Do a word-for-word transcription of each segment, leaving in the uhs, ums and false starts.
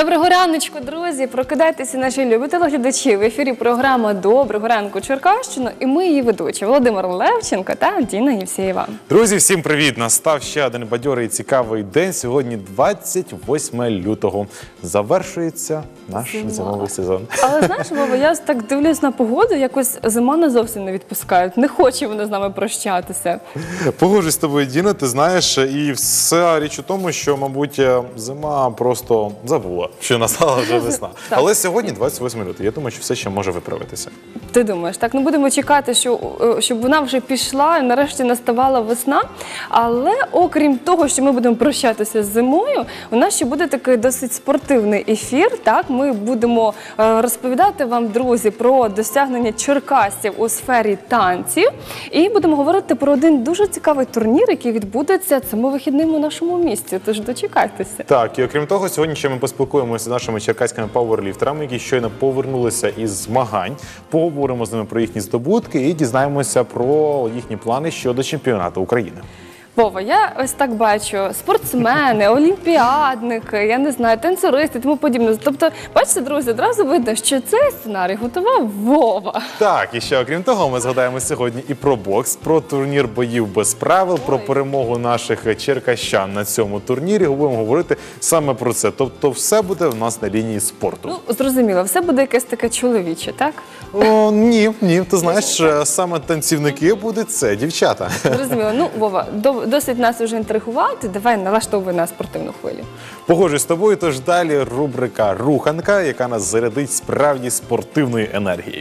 Доброго раночку, друзі! Прокидайтеся, наші любі телеглядачі. В ефірі програма «Доброго ранку, Черкащина» і ми її ведучі Володимир Левченко та Діна Євсеєва. Друзі, всім привіт! Настав ще один бадьорий і цікавий день. Сьогодні двадцять восьме лютого. Завершується наш Зима. зимовий сезон. Але знаєш, Вова, я так дивлюсь на погоду, якось зима не зовсім не відпускають. Не хоче вона з нами прощатися. Погоджуюсь з тобою, Діна, ти знаєш, і вся річ у тому, що, мабуть, зима просто забула, що настала вже весна. Але сьогодні двадцять восьме лютого. Я думаю, що все ще може виправитися. Ти думаєш, так? Ну будемо чекати, що, щоб вона вже пішла, і нарешті наставала весна. Але окрім того, що ми будемо прощатися з зимою, у нас ще буде такий досить спортивний ефір. Так, ми будемо розповідати вам, друзі, про досягнення черкасців у сфері танців. І будемо говорити про один дуже цікавий турнір, який відбудеться цими вихідними у нашому місті. Тож дочекайтеся. Так, і окрім того, сьогодні ще ми поспілкуємося з нашими черкаськими пауерліфтерами, які щойно повернулися із змагань. Поговоримо з ними про їхні здобутки і дізнаємося про їхні плани щодо чемпіонату України. Вова, я ось так бачу, спортсмени, олімпіадники, я не знаю, танцюристи і тому подібне. Тобто, бачите, друзі, одразу видно, що цей сценарій готував Вова. Так, і ще окрім того, ми згадаємо сьогодні і про бокс, про турнір боїв без правил, Ой. про перемогу наших черкащан на цьому турнірі. Будемо говорити саме про це. Тобто все буде в нас на лінії спорту. Ну, зрозуміло, все буде якесь таке чоловіче, так? О, ні, ні, ти знаєш, саме танцівники будуть це, дівчата. Зрозуміло. Ну, Вова, до досить нас вже інтригувати, давай налаштовуй на спортивну хвилю. Погоджуюсь з тобою, тож далі рубрика «Руханка», яка нас зарядить справді спортивною енергією.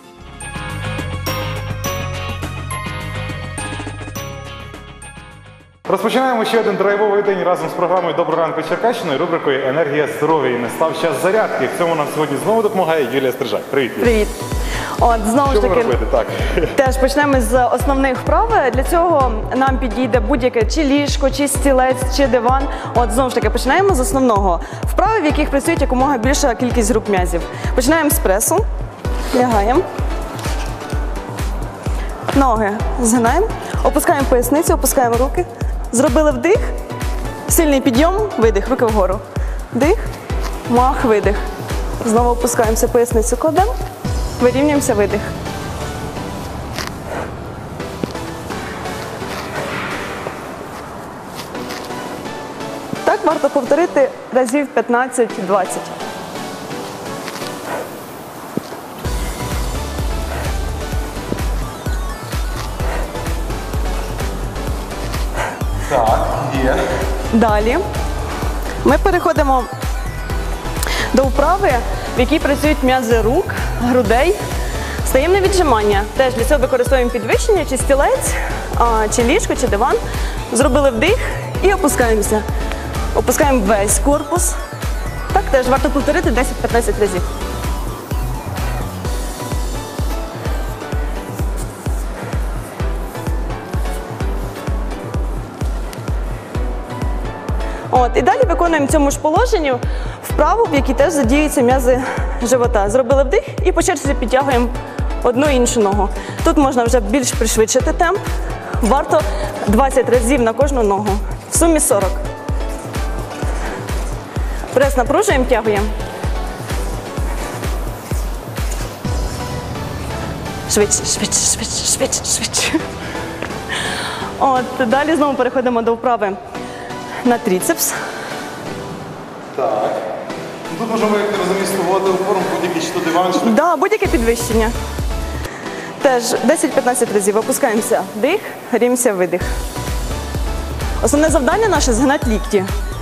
Розпочинаємо ще один драйвовий день разом з програмою «Доброго ранку, Черкащина» і рубрикою «Енергія здоров'я». І настав час зарядки. В цьому нам сьогодні знову допомагає Юлія Стрижак. Привіт, Юлія. Привіт. От, знову Що ж таки, робити? Так. теж почнемо з основних вправ. Для цього нам підійде будь-яке чи ліжко, чи стілець, чи диван. От, знову ж таки, починаємо з основного. Вправи, в яких працюють якомога більша кількість груп м'язів. Починаємо з пресу. Лягаємо. Ноги згинаємо. Опускаємо поясницю, опускаємо руки. Зробили вдих. Сильний підйом, видих, руки вгору. Дих, мах, видих. Знову опускаємося, поясницю кладемо. Вирівнюємося, видих. Так варто повторити разів п'ятнадцять-двадцять. Так, є. Далі ми переходимо до вправи, в якій працюють м'язи рук, грудей. Стаємо на віджимання. Теж для цього використовуємо підвищення, чи стілець, чи ліжко, чи диван. Зробили вдих і опускаємося. Опускаємо весь корпус. Так теж варто повторити десять-п'ятнадцять разів. От, і далі виконуємо в цьому ж положенні вправу, в якій теж задіюються м'язи живота. Зробили вдих і по черзі підтягуємо одну іншу ногу. Тут можна вже більш пришвидшити темп. Варто двадцять разів на кожну ногу. В сумі сорок. Прес напружуємо, тягуємо. Швидше, швидше, швидше, швидше, швидше. От, далі знову переходимо до вправи на трицепс. Так. Тут можемо, як ти розумієш, вводити у форму будь-який чи то диван, чи... Так, да, будь-яке підвищення. Теж десять-п'ятнадцять разів. Опускаємося. Дих, рівнемося, видих. Основне завдання наше – згинати лікті.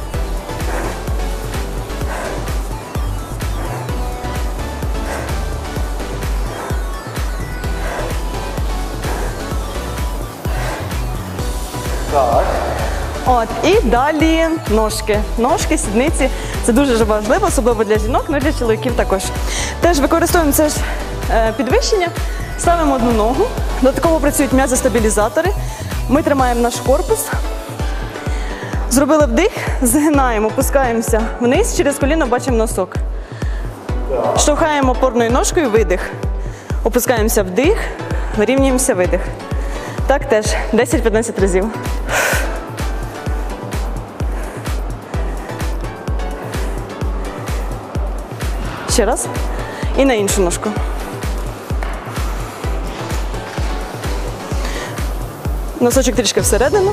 Так. От, і далі ножки. Ножки, сідниці. Це дуже важливо, особливо для жінок, але для чоловіків також. Теж використовуємо це ж е, підвищення. Ставимо одну ногу. Додатково працюють м'язи-стабілізатори. Ми тримаємо наш корпус. Зробили вдих, згинаємо, опускаємося вниз, через коліно бачимо носок. Штовхаємо опорною ножкою, видих. Опускаємося вдих, вирівнюємося, видих. Так теж десять-п'ятнадцять разів. Ще раз. І на іншу ножку. Носочок трішки всередину.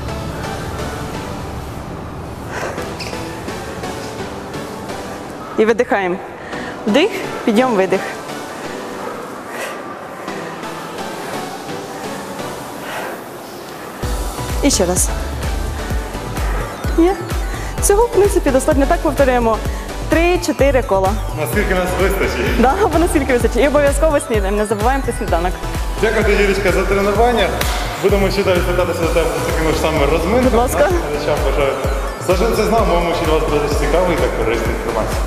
І видихаємо. Вдих, підйом, видих. І ще раз. Є. Цього, в принципі, достатньо. Так повторюємо три-чотири кола. Наскільки нас вистачить? Да, або наскільки вистачить. І обов'язково снідаємо, не забуваємо про сніданок. Дякую тобі, Юрічка, за тренування. Будемо ще далі звертатися до тебе за такими ж саме розминками. Будь ласка. Нашим глядачам бажаю залишитися з нами, маємо ще для вас буде цікавої та корисної інформації.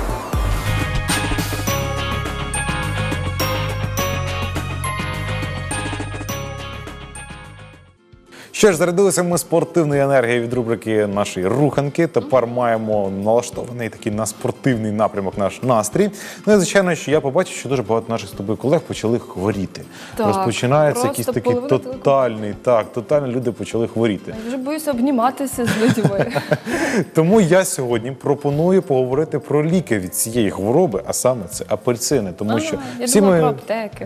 Що ж, зарядилися ми спортивною енергією від рубрики нашої руханки. Тепер маємо налаштований такий на спортивний напрямок наш настрій. Ну і звичайно, що я побачив, що дуже багато наших з тобою колег почали хворіти. Так, Розпочинається просто якийсь такий половина тотальний, так, тотально люди почали хворіти. Я вже боюся обніматися з людьми. Тому я сьогодні пропоную поговорити про ліки від цієї хвороби, а саме це апельсини. Тому що А, я всі думала ми... про аптеки.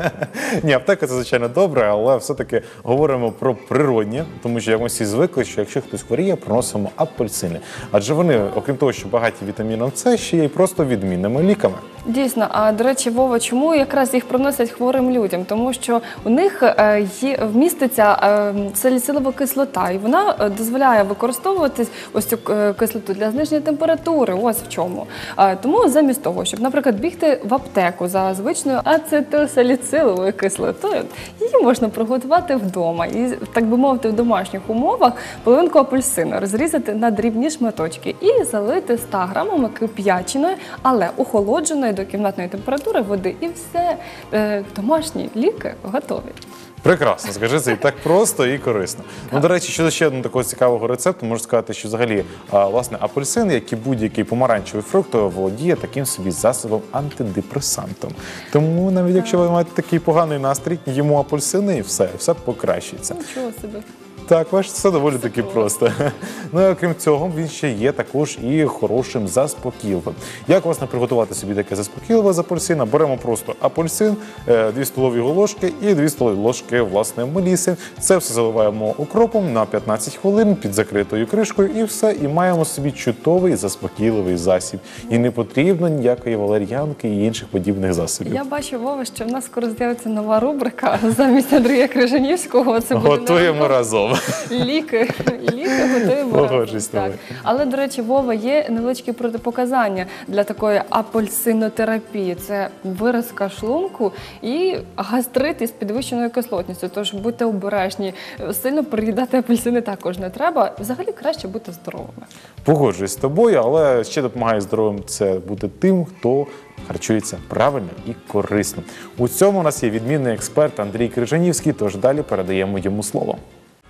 Ні, аптека це, звичайно, добре, але все-таки говоримо про природні, тому що як ми всі звикли, що якщо хтось хворіє, приносимо апельсини. Адже вони, окрім того, що багаті вітаміном С, ще є й просто відмінними ліками. Дійсно, а до речі, Вова, чому якраз їх приносять хворим людям? Тому що у них е, є, вміститься е, саліцилова кислота, і вона е, дозволяє використовувати ось цю е, кислоту для зниження температури. Ось в чому. Е, тому замість того, щоб, наприклад, бігти в аптеку за звичною ацетилсаліциловою кислотою, її можна приготувати вдома. І, так би мовити, в домашніх умовах половинку апельсину розрізати на дрібні шматочки і залити ста грамами кип'яченої, але охолодженої до кімнатної температури води, і все, е, домашні ліки готові. Прекрасно, скажи, це і так просто, і корисно. Ну, до речі, щодо ще одного такого цікавого рецепту, можу сказати, що взагалі, а, власне, апельсин, як і будь-який помаранчевий фрукт, володіє таким собі засобом антидепресантом. Тому навіть якщо ви маєте такий поганий настрій, їмо апельсини і все, все покращиться. Нічого собі. Так, бачите, все доволі таки просто. Ну і окрім цього, він ще є також і хорошим заспокійливим. Як, власне, приготувати собі таке заспокійливе з апельсина? Беремо просто апельсин, дві столові ложки і дві столові ложки, власне, меліси. Це все заливаємо укропом на п'ятнадцять хвилин під закритою кришкою і все. І маємо собі чудовий заспокійливий засіб. І не потрібно ніякої валер'янки і інших подібних засобів. Я бачу, Вова, що в нас скоро з'явиться нова рубрика замість Андрія Крижанівського. Це буде Готуємо разом. Ліки, ліки готуємо. Погоджуюсь з тобою. Але, до речі, Вова, є невеличкі протипоказання для такої апельсинотерапії. Це виразка шлунку і гастрит із підвищеною кислотністю. Тож будьте обережні. Сильно приїдати апельсини також не треба. Взагалі краще бути здоровими. Погоджуюсь з тобою, але ще допомагає здоровим це бути тим, хто харчується правильно і корисно. У цьому у нас є відмінний експерт Андрій Крижанівський, тож далі передаємо йому слово.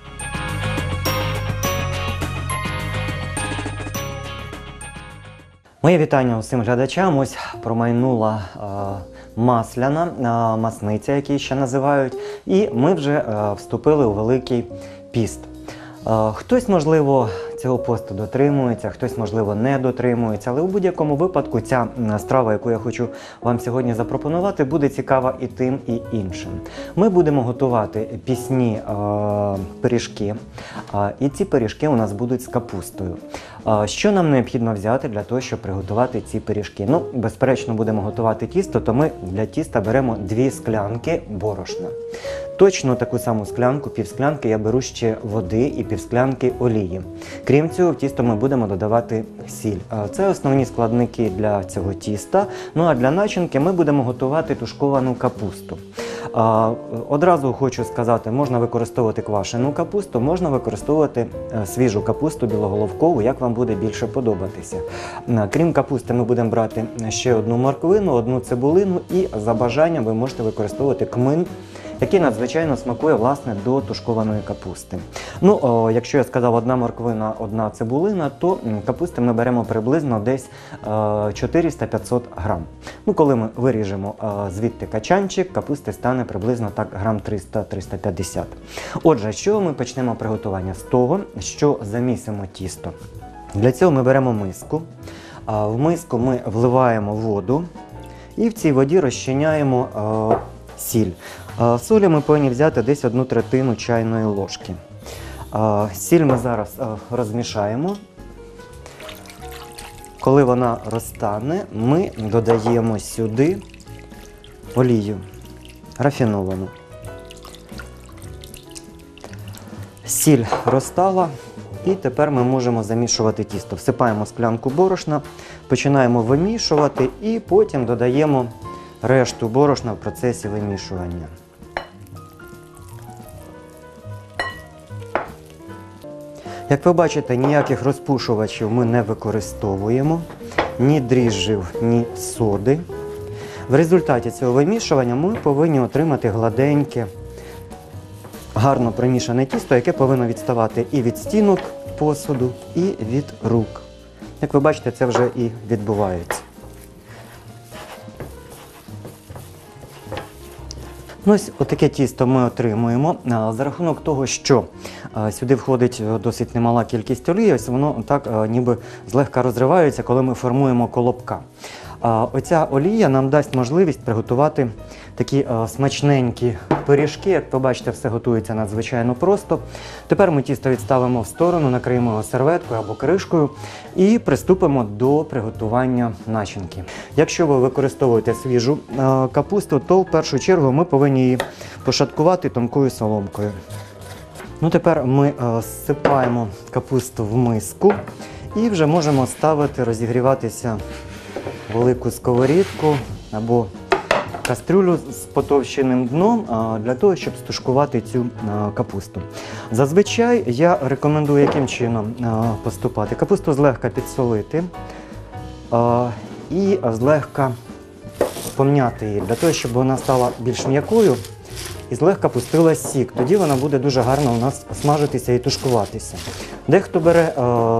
Моє вітання усім глядачам. Ось промайнула е, масляна, е, масниця, як її ще називають, і ми вже е, вступили у Великий піст. Е, хтось, можливо, цього посту дотримується, хтось, можливо, не дотримується, але у будь-якому випадку ця страва, яку я хочу вам сьогодні запропонувати, буде цікава і тим, і іншим. Ми будемо готувати пісні е, пиріжки, е, і ці пиріжки у нас будуть з капустою. Е, що нам необхідно взяти для того, щоб приготувати ці пиріжки? Ну, безперечно, будемо готувати тісто, то ми для тіста беремо дві склянки борошна. Точно таку саму склянку, півсклянки, я беру ще води і півсклянки олії. Крім цього, в тісто ми будемо додавати сіль. Це основні складники для цього тіста. Ну а для начинки ми будемо готувати тушковану капусту. Одразу хочу сказати, можна використовувати квашену капусту, можна використовувати свіжу капусту білоголовкову, як вам буде більше подобатися. Крім капусти, ми будемо брати ще одну морквину, одну цибулину і за бажанням ви можете використовувати кмин, який надзвичайно смакує, власне, до тушкованої капусти. Ну, о, якщо я сказав одна морквина, одна цибулина, то капусти ми беремо приблизно десь чотириста-п'ятсот грам. Ну, коли ми виріжемо о, звідти качанчик, капусти стане приблизно так грам триста-триста п'ятдесят. Отже, з чого ми почнемо приготування? З того, що замісимо тісто. Для цього ми беремо миску. А в миску ми вливаємо воду і в цій воді розчиняємо е, сіль. Е, солі ми повинні взяти десь одну третину чайної ложки. Е, сіль ми зараз е, розмішаємо. Коли вона розтане, ми додаємо сюди олію рафіновану. Сіль розтала, і тепер ми можемо замішувати тісто. Всипаємо склянку борошна, починаємо вимішувати і потім додаємо решту борошна в процесі вимішування. Як ви бачите, ніяких розпушувачів ми не використовуємо, ні дріжджів, ні соди. В результаті цього вимішування ми повинні отримати гладеньке, гарно примішане тісто, яке повинно відставати і від стінок посуду, і від рук. Як ви бачите, це вже і відбувається. Ну, ось отаке тісто ми отримуємо. За рахунок того, що сюди входить досить немала кількість олії, ось воно так ніби злегка розривається, коли ми формуємо колобка. Оця олія нам дасть можливість приготувати такі смачненькі пиріжки. Як ви бачите, все готується надзвичайно просто. Тепер ми тісто відставимо в сторону, накриємо його серветкою або кришкою і приступимо до приготування начинки. Якщо ви використовуєте свіжу капусту, то в першу чергу ми повинні її пошаткувати тонкою соломкою. Ну, тепер ми зсипаємо капусту в миску і вже можемо ставити розігріватися велику сковорідку або кастрюлю з потовщеним дном для того, щоб стушкувати цю капусту. Зазвичай я рекомендую яким чином поступати. Капусту злегка підсолити і злегка пом'яти її, для того, щоб вона стала більш м'якою і злегка пустила сік. Тоді вона буде дуже гарно у нас смажитися і тушкуватися. Дехто бере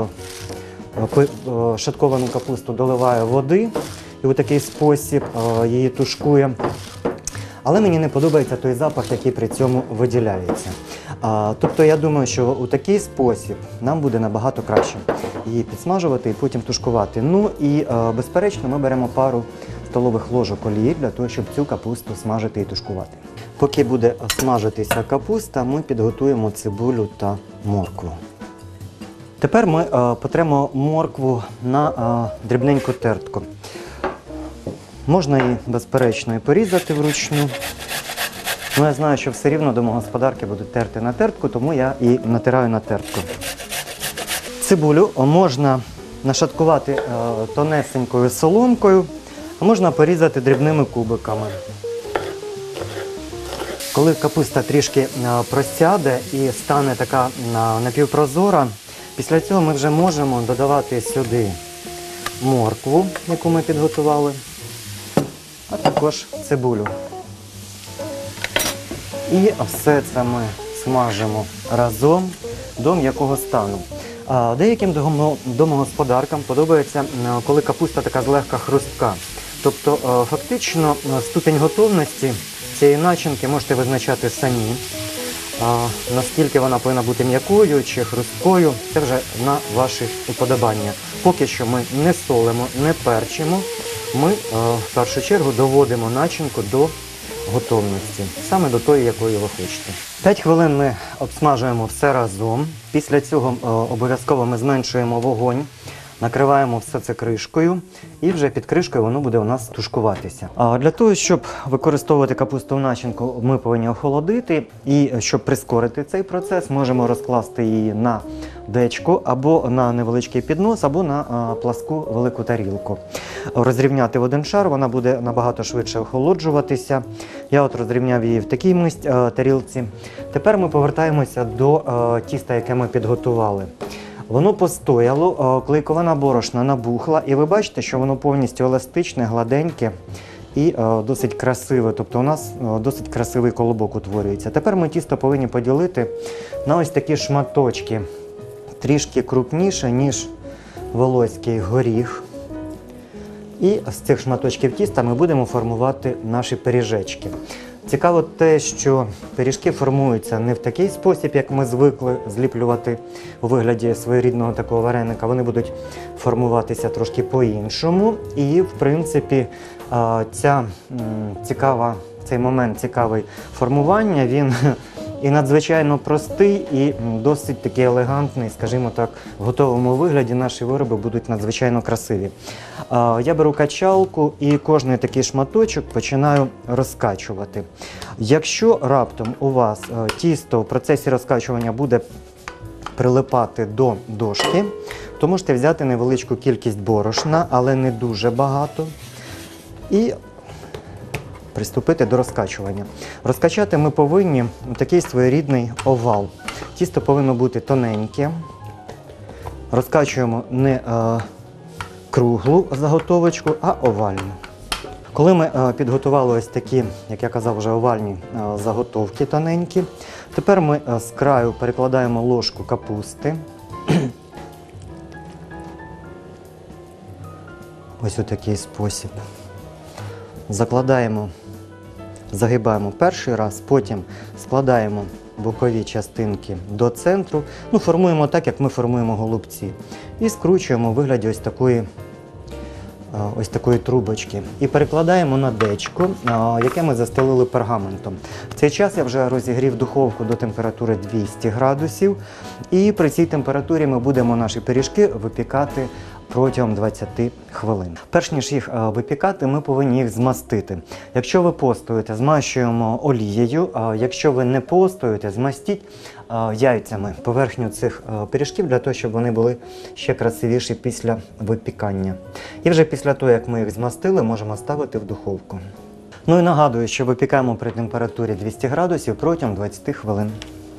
шатковану капусту, доливає води і у такий спосіб її тушкує. Але мені не подобається той запах, який при цьому виділяється. Тобто я думаю, що у такий спосіб нам буде набагато краще її підсмажувати і потім тушкувати. Ну і безперечно ми беремо пару столових ложок олії для того, щоб цю капусту смажити і тушкувати. Поки буде смажитися капуста, ми підготуємо цибулю та моркву. Тепер ми е, потремо моркву на е, дрібненьку тертку. Можна її, безперечно, і порізати вручну. Ну, я знаю, що все рівно домогосподарки будуть терти на тертку, тому я і натираю на тертку. Цибулю можна нашаткувати е, тонесенькою соломкою, а можна порізати дрібними кубиками. Коли капуста трішки е, просяде і стане така е, напівпрозора, після цього ми вже можемо додавати сюди моркву, яку ми підготували, а також цибулю. І все це ми смажимо разом до м'якого стану. Деяким домогосподаркам подобається, коли капуста така злегка хрустка. Тобто, фактично, ступінь готовності цієї начинки можете визначати самі. А, наскільки вона повинна бути м'якою чи хрусткою, це вже на ваші уподобання. Поки що ми не солимо, не перчимо, ми а, в першу чергу доводимо начинку до готовності, саме до тої, якої ви хочете. п'ять хвилин ми обсмажуємо все разом, після цього а, обов'язково ми зменшуємо вогонь, накриваємо все це кришкою і вже під кришкою воно буде у нас тушкуватися. А для того, щоб використовувати капусту в начинку, ми повинні охолодити. І щоб прискорити цей процес, можемо розкласти її на дечко або на невеличкий піднос, або на а, пласку велику тарілку. Розрівняти в один шар, вона буде набагато швидше охолоджуватися. Я от розрівняв її в такій мисць, а, тарілці. Тепер ми повертаємося до а, тіста, яке ми підготували. Воно постояло, клейковина борошна набухла, і ви бачите, що воно повністю еластичне, гладеньке і досить красиве. Тобто у нас досить красивий колобок утворюється. Тепер ми тісто повинні поділити на ось такі шматочки, трішки крупніше, ніж волоський горіх. І з цих шматочків тіста ми будемо формувати наші пиріжечки. Цікаво те, що пиріжки формуються не в такий спосіб, як ми звикли зліплювати у вигляді своєрідного такого вареника. Вони будуть формуватися трошки по-іншому. І, в принципі, ця цікава, цей момент цікавий формування, він і надзвичайно простий, і досить такий елегантний, скажімо так, в готовому вигляді наші вироби будуть надзвичайно красиві. Я беру качалку і кожний такий шматочок починаю розкачувати. Якщо раптом у вас тісто в процесі розкачування буде прилипати до дошки, то можете взяти невеличку кількість борошна, але не дуже багато, і приступити до розкачування. Розкачати ми повинні такий своєрідний овал. Тісто повинно бути тоненьке. Розкачуємо не е, круглу заготовочку, а овальну. Коли ми е, підготували ось такі, як я казав, вже овальні е, заготовки тоненькі, тепер ми е, з краю перекладаємо ложку капусти. Ось у такий спосіб. Закладаємо, загибаємо перший раз, потім складаємо бокові частинки до центру, ну, формуємо так, як ми формуємо голубці. І скручуємо у вигляді ось такої, ось такої трубочки. І перекладаємо на дечко, яке ми застелили пергаментом. В цей час я вже розігрів духовку до температури двісті градусів. І при цій температурі ми будемо наші пиріжки випікати протягом двадцяти хвилин. Перш ніж їх випікати, ми повинні їх змастити. Якщо ви постуєте, змащуємо олією, а якщо ви не постуєте, змастіть яйцями поверхню цих пиріжків, для того, щоб вони були ще красивіші після випікання. І вже після того, як ми їх змастили, можемо ставити в духовку. Ну і нагадую, що випікаємо при температурі двісті градусів протягом двадцяти хвилин.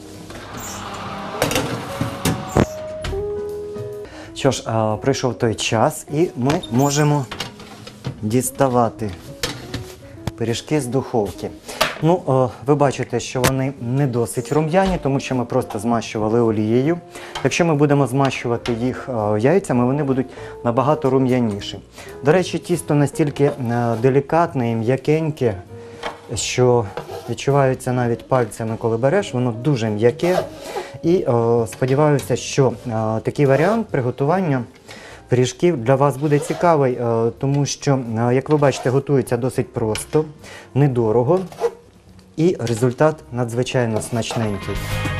Що ж, прийшов той час, і ми можемо діставати пиріжки з духовки. Ну, ви бачите, що вони не досить рум'яні, тому що ми просто змащували олією. Якщо ми будемо змащувати їх яйцями, вони будуть набагато рум'яніші. До речі, тісто настільки делікатне і м'якеньке, що відчувається навіть пальцями, коли береш, воно дуже м'яке. І о, сподіваюся, що о, такий варіант приготування пиріжків для вас буде цікавий, о, тому що, о, як ви бачите, готується досить просто, недорого і результат надзвичайно смачненький.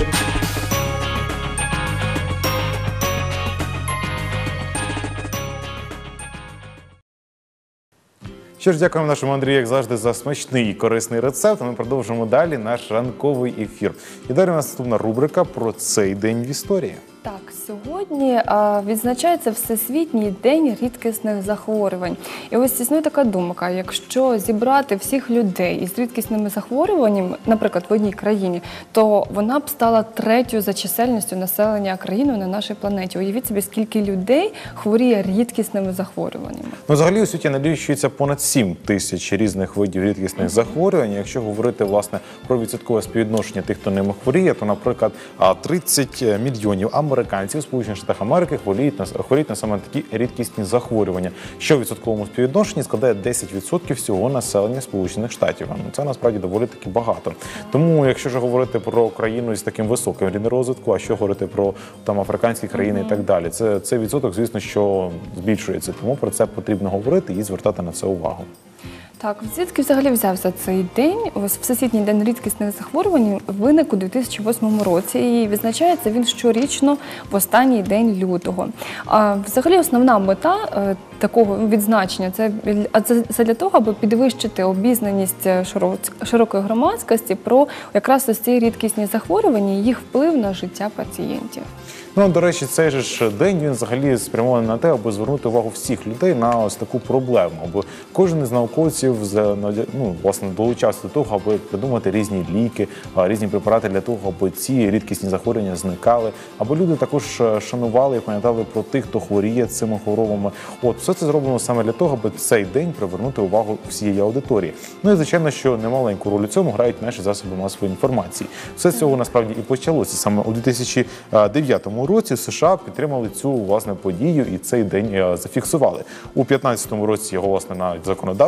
Що ж, дякуємо нашому Андрію, як завжди, за смачний і корисний рецепт. Ми продовжимо далі наш ранковий ефір. І далі у нас наступна рубрика про цей день в історії. Так, сьогодні а, відзначається Всесвітній день рідкісних захворювань. І ось існує така думка, якщо зібрати всіх людей із рідкісними захворюваннями, наприклад, в одній країні, то вона б стала третьою за чисельністю населення країни на нашій планеті. Уявіть собі, скільки людей хворіє рідкісними захворюваннями. Ну, взагалі, у світі налічується понад сім тисяч різних видів рідкісних захворювань. Якщо говорити, власне, про відсоткове співвідношення тих, хто ними хворіє, то, наприклад, тридцять мільйонів американців в Сполучених Штатах Америки хворіють на, хворіють на саме такі рідкісні захворювання, що в відсотковому співвідношенні складає десять відсотків всього населення Сполучених Штатів. Це насправді доволі таки багато. Тому, якщо ж говорити про країну з таким високим рівнем розвитку, а що говорити про там африканські країни і так далі, це цей відсоток, звісно, що збільшується. Тому про це потрібно говорити і звертати на це увагу. Так, звідки взагалі взявся цей день? Ось Всесвітній день рідкісних захворювань виник у дві тисячі восьмому році і відзначається він щорічно в останній день лютого. А взагалі основна мета е, такого відзначення це, це, це для того, аби підвищити обізнаність широкої громадськості про якраз ось ці рідкісні захворювання і їх вплив на життя пацієнтів. Ну, до речі, цей же ж день, він взагалі спрямований на те, аби звернути увагу всіх людей на ось таку проблему. Аби кожен із науковців ну, власне, долучався до того, аби придумати різні ліки, різні препарати для того, аби ці рідкісні захворювання зникали, аби люди також шанували і пам'ятали про тих, хто хворіє цими хворобами. От, все це зроблено саме для того, аби цей день привернути увагу всієї аудиторії. Ну і, звичайно, що немаленьку роль у цьому грають наші засоби масової інформації. Все з цього, насправді, і почалося. Саме у дві тисячі дев'ятому році США підтримали цю, власне, подію і цей день зафіксували. У дві тисячі п'ятнадцятому році його, власне, на законодавчому рівні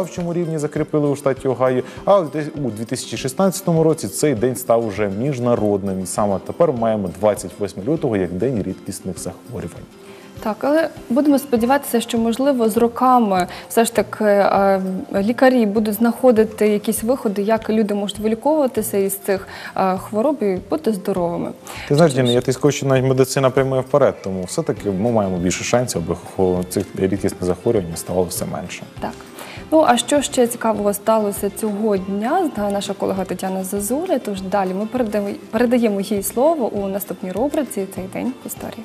сьогодні закріпили у штаті Огайо, а у дві тисячі шістнадцятому році цей день став уже міжнародним. І саме тепер маємо двадцять восьмого лютого як День рідкісних захворювань. Так, але будемо сподіватися, що, можливо, з роками все ж таки е, лікарі будуть знаходити якісь виходи, як люди можуть виліковуватися із цих е, хвороб і бути здоровими. Ти знаєш, Діна, я тобі скажу, що навіть медицина прямує вперед, тому все-таки ми маємо більше шансів, аби цих рідкісних захворювань ставало все менше. Так. Ну, а що ще цікавого сталося цього дня, знає наша колега Тетяна Зазуля, тож далі ми передаємо, передаємо їй слово у наступній рубриці «Цей день в історії».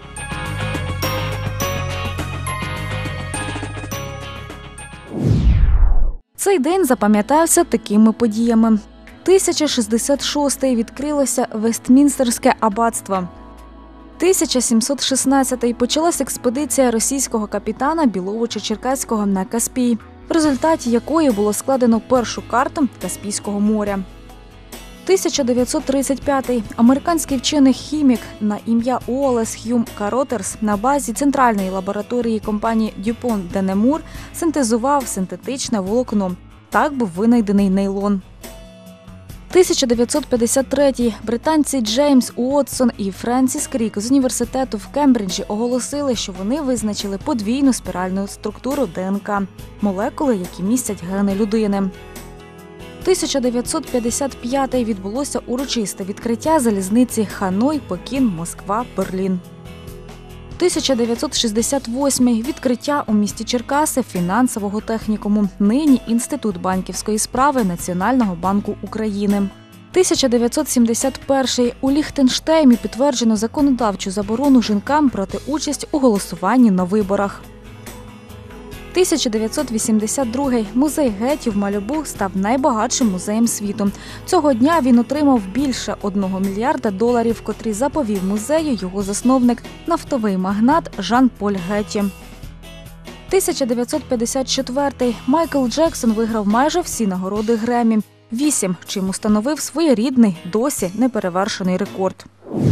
Цей день запам'ятався такими подіями. тисяча шістдесят шостий відкрилося Вестмінстерське аббатство. тисяча сімсот шістнадцятий почалась експедиція російського капітана Біловича-Черкаського на Каспій, в результаті якої було складено першу карту Каспійського моря. тисяча дев'ятсот тридцять п'ятий американський вчений-хімік на ім'я Уоллес Х'юм Каротерс на базі центральної лабораторії компанії Дюпон де Немур синтезував синтетичне волокно. Так був винайдений нейлон. тисяча дев'ятсот п'ятдесят третій британці Джеймс Уотсон і Френсіс Крік з університету в Кембриджі оголосили, що вони визначили подвійну спіральну структуру ДНК – молекули, які містять гени людини. тисяча дев'ятсот п'ятдесят п'ятий відбулося урочисте відкриття залізниці Ханой, Пекін, Москва, Берлін. тисяча дев'ятсот шістдесят восьмий відкриття у місті Черкаси фінансового технікуму, нині Інститут банківської справи Національного банку України. тисяча дев'ятсот сімдесят перший у Ліхтенштейні підтверджено законодавчу заборону жінкам брати участь у голосуванні на виборах. тисяча дев'ятсот вісімдесят другий музей Гетті в Малібу став найбагатшим музеєм світу. Цього дня він отримав більше одного мільярда доларів, котрі заповів музею його засновник, нафтовий магнат Жан-Поль Гетті. тисяча дев'ятсот п'ятдесят четвертий Майкл Джексон виграв майже всі нагороди Греммі – вісім, чим установив своєрідний, досі неперевершений рекорд.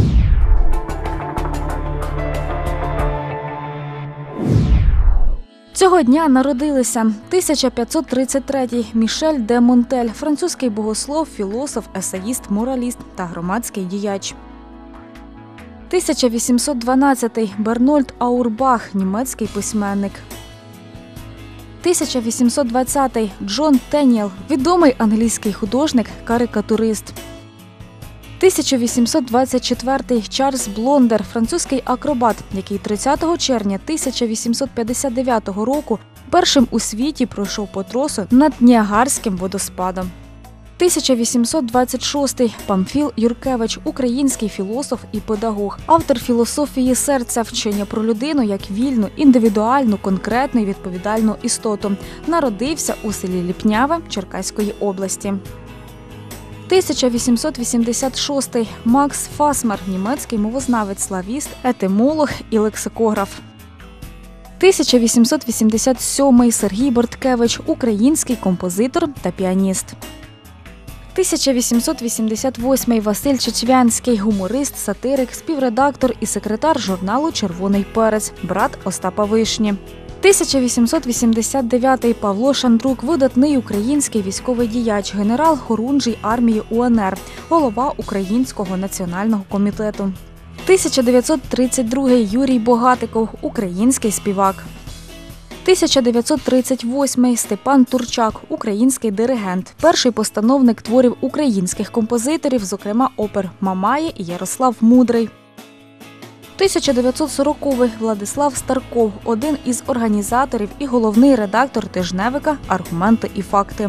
Цього дня народилися тисяча п'ятсот тридцять третій Мішель де Монтель, французький богослов, філософ, есеїст, мораліст та громадський діяч. тисяча вісімсот дванадцятий Бернольд Аурбах, німецький письменник. тисяча вісімсот двадцятий Джон Теніел, відомий англійський художник, карикатурист. тисяча вісімсот двадцять четвертий Чарльз Блондер, французький акробат, який тридцятого червня тисяча вісімсот п'ятдесят дев'ятого року першим у світі пройшов по тросу над Ніагарським водоспадом. тисяча вісімсот двадцять шостий Памфіл Юркевич, український філософ і педагог, автор філософії серця, вчення про людину як вільну, індивідуальну, конкретну і відповідальну істоту. Народився у селі Ліпняве Черкаської області. тисяча вісімсот вісімдесят шостий Макс Фасмер, німецький мовознавець, славіст, етимолог і лексикограф. тисяча вісімсот вісімдесят сьомий Сергій Борткевич, український композитор та піаніст. тисяча вісімсот вісімдесят восьмий Василь Чечвянський, гуморист, сатирик, співредактор і секретар журналу «Червоний перець», брат Остапа Вишні. тисяча вісімсот вісімдесят дев'ятий Павло Шандрук, видатний український військовий діяч, генерал хорунжий армії УНР, голова Українського національного комітету. тисяча дев'ятсот тридцять другий Юрій Богатиков, український співак. тисяча дев'ятсот тридцять восьмий Степан Турчак, український диригент, перший постановник творів українських композиторів, зокрема опер «Мамає» і «Ярослав Мудрий». тисяча дев'ятсот сороковий Владислав Старков, один із організаторів і головний редактор тижневика «Аргументи і факти».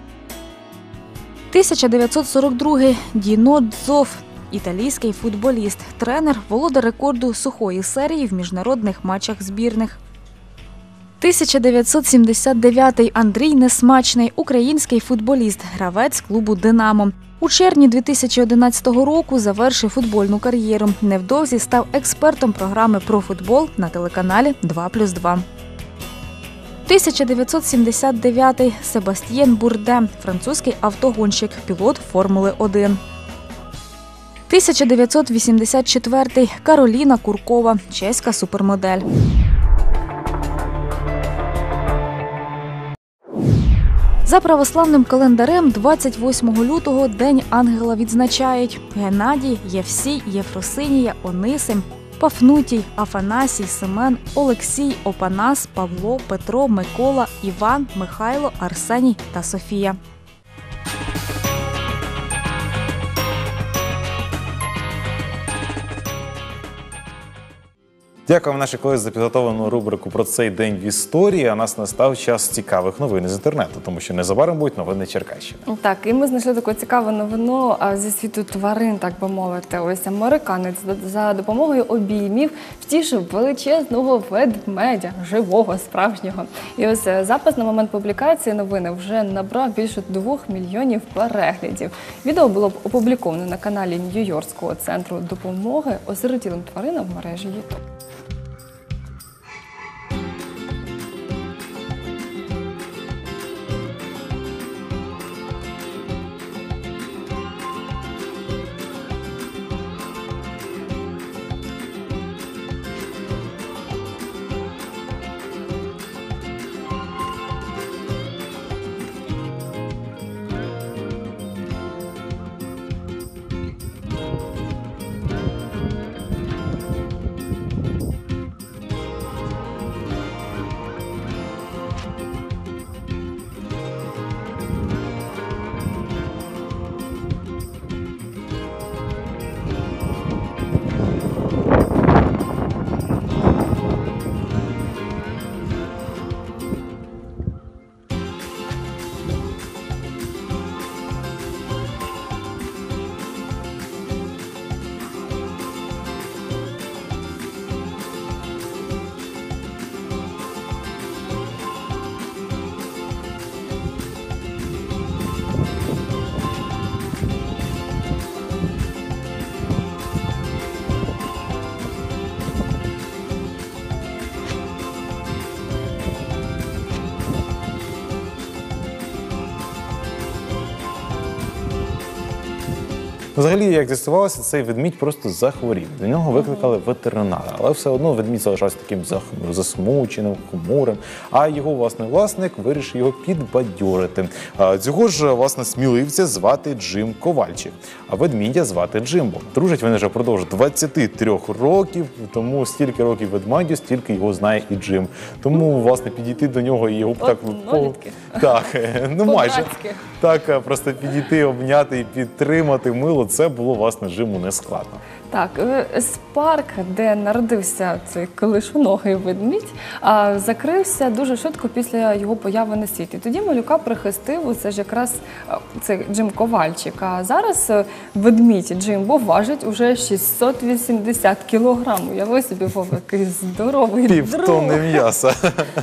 тисяча дев'ятсот сорок другий Діно Дзоф, італійський футболіст, тренер, володар рекорду сухої серії в міжнародних матчах збірних. тисяча дев'ятсот сімдесят дев'ятий Андрій Несмачний, український футболіст, гравець клубу «Динамо». У червні дві тисячі одинадцятого року завершив футбольну кар'єру. Невдовзі став експертом програми про футбол на телеканалі два плюс два. тисяча дев'ятсот сімдесят дев'ятий Себастьєн Бурде, французький автогонщик, пілот Формули один. тисяча дев'ятсот вісімдесят четвертий Кароліна Куркова, чеська супермодель. За православним календарем двадцять восьмого лютого День ангела відзначають Геннадій, Євсій, Єфросинія, Онисим, Пафнутій, Афанасій, Семен, Олексій, Опанас, Павло, Петро, Микола, Іван, Михайло, Арсеній та Софія. Дякуємо нашій колезі за підготовлену рубрику про цей день в історії. А нас настав час цікавих новин з інтернету, тому що незабаром будуть новини Черкащини. Так, і ми знайшли таку цікаву новину а, зі світу тварин, так би мовити. Ось американець за- за допомогою обіймів втішив величезного ведмедя, живого, справжнього. І ось е, запис на момент публікації новини вже набрав більше двох мільйонів переглядів. Відео було опубліковано на каналі Нью-Йоркського центру допомоги осиротілим тваринам в мережі YouTube. Взагалі, як з'ясувалося, цей ведмідь просто захворів. До нього викликали ветеринара, але все одно ведмідь залишався таким зах- засмученим, хмурим, а його власний власник вирішив його підбадьорити. А Цього ж, власне, сміливця звати Джим Ковальчик, а ведмідя звати Джимбо. Дружать вони вже впродовж двадцяти трьох років, тому стільки років ведмедю, стільки його знає і Джим. Тому, власне, підійти до нього і його так... Однолітки. Так, ну майже. По-братськи. Так, просто підійти, обняти і підтримати мило, це було, власне, Джиму нескладно. Так, е, парк, де народився цей колишоногий ведмідь, а, закрився дуже швидко після його появи на світ. І тоді малюка прихистив, це ж якраз а, це Джим Ковальчик. А зараз е, ведмідь Джимбо важить уже шістсот вісімдесят кілограм. Уяви собі, Вова, який здоровий друг. Півтонни м'яса,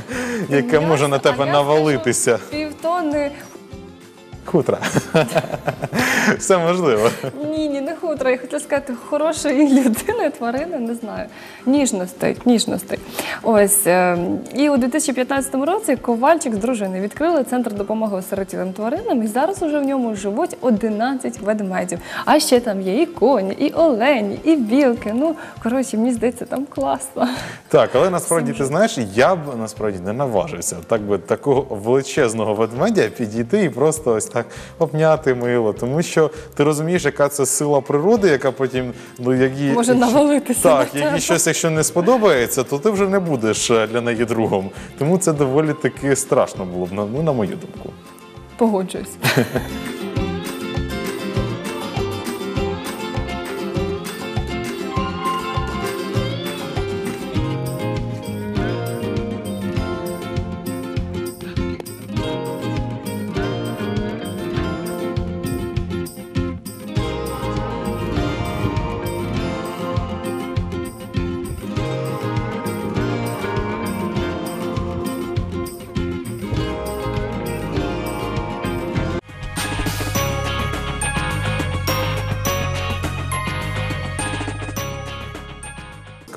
яке М'ясо, може на а тебе я навалитися. скажу, Півтонни. Хутра. Все можливо. Ні, ні, не хутро. Я хотіла сказати, хорошої людини, тварини, не знаю. Ніжностей, ніжностей. Ось. е, І у дві тисячі п'ятнадцятому році Ковальчик з дружиною відкрили центр допомоги осиротілим тваринам, і зараз уже в ньому живуть одинадцять ведмедів. А ще там є і коні, і олені, і білки. Ну, коротше, мені здається, там класно. Так, але насправді, ти знаєш, я б насправді не наважився так би такого величезного ведмедя підійти і просто ось так обняти мило. Тому що ти розумієш, яка це сила природи, яка потім, ну, як їй... Може навалитися Так, на як їй тебе. щось, якщо не сподобається, то ти вже не будеш для неї другом. Тому це доволі таки страшно було б, ну, на мою думку. Погоджуюсь.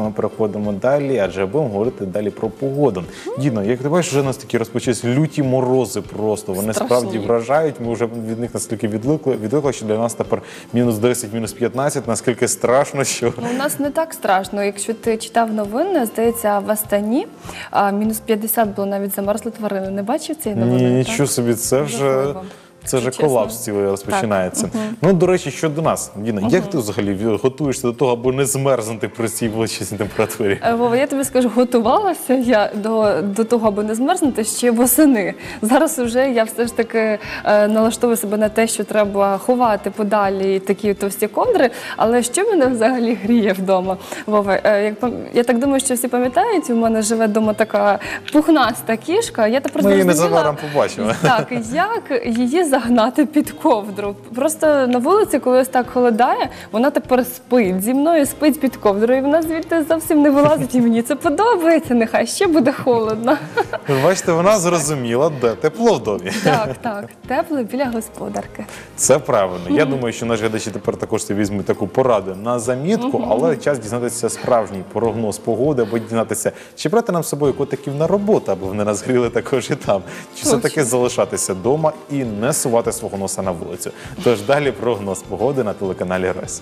ми переходимо далі, адже будемо говорити далі про погоду. Діно, як ти бачиш, вже у нас такі розпочались люті морози просто. Вони Страшні. справді вражають. Ми вже від них настільки відвикли, відвикли, що для нас тепер мінус десять, мінус п'ятнадцять, наскільки страшно, що... Ну, у нас не так страшно. Якщо ти читав новини, здається, в Астані а, мінус п'ятдесят було, навіть замерзли тварини. Не бачив цієї новини? Ні, так? нічого собі, це вже... Жахливо. Це вже Чесно. колапс цілий розпочинається. Ну, до речі, щодо нас, Діна, як ти взагалі готуєшся до того, аби не змерзнути при цій величезній температурі? Е, Вова, я тобі скажу, готувалася я до, до того, аби не змерзнути ще восени. Зараз вже я все ж таки е, налаштовую себе на те, що треба ховати подалі такі товсті ковдри. Але що мене взагалі гріє вдома? Вова, е, як, пам- я так думаю, що всі пам'ятають, у мене живе вдома така пухнаста кішка. Я тепер Ми її зрозуміла, незабаром побачимо. Так, як її загнати під ковдру. Просто на вулиці, коли ось так холодає, вона тепер спить зі мною, спить під ковдрою, і вона звідти зовсім не вилазить, і мені це подобається, нехай ще буде холодно. Ви бачите, вона зрозуміла, де тепло в домі. Так, так, тепло біля господарки. Це правильно. Я думаю, що наші глядачі тепер також собі візьмуть таку пораду на замітку, але час дізнатися справжній прогноз погоди, або дізнатися, чи брати нам з собою котиків на роботу, аби вони нас гріли також і там. Чи все-таки залишатися вдома і не сувати свого носа на вулицю. Тож далі прогноз погоди на телеканалі РЕС.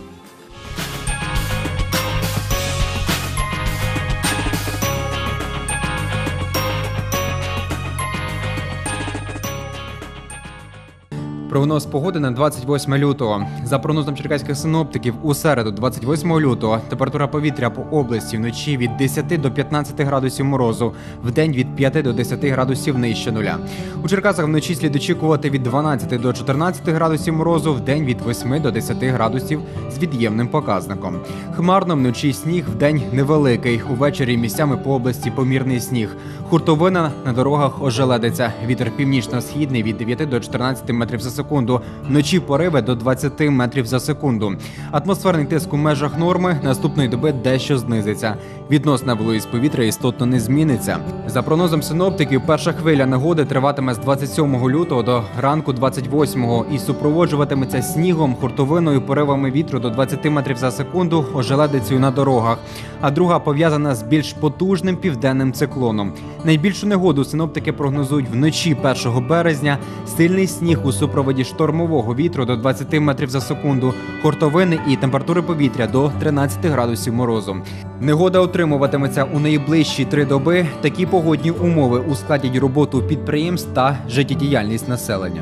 Прогноз погоди на двадцять восьме лютого. За прогнозом черкаських синоптиків, у середу, двадцять восьмого лютого, температура повітря по області вночі від десяти до п'ятнадцяти градусів морозу, вдень від п'яти до десяти градусів нижче нуля. У Черкасах вночі слід очікувати від дванадцяти до чотирнадцяти градусів морозу, вдень від восьми до десяти градусів з від'ємним показником. Хмарно вночі сніг, вдень невеликий. Увечері місцями по області помірний сніг. Хуртовина на дорогах ожеледиться. Вітер північно-східний від дев'яти до чотирнадцяти метрів за секунду. Вночі пориви до двадцяти метрів за секунду. Атмосферний тиск у межах норми наступної доби дещо знизиться. Відносна вологість повітря істотно не зміниться. За прогнозом синоптиків, перша хвиля негоди триватиме з двадцять сьомого лютого до ранку двадцять восьмого і супроводжуватиметься снігом, хуртовиною, поривами вітру до двадцяти метрів за секунду, ожеледицею на дорогах. А друга пов'язана з більш потужним південним циклоном. Найбільшу негоду синоптики прогнозують вночі першого березня. Сильний сніг у супроводі штормового вітру до двадцяти метрів за секунду, хуртовини і температури повітря до тринадцяти градусів морозу. Негода утримуватиметься у найближчі три доби. Такі погодні умови ускладнять роботу підприємств та життєдіяльність населення.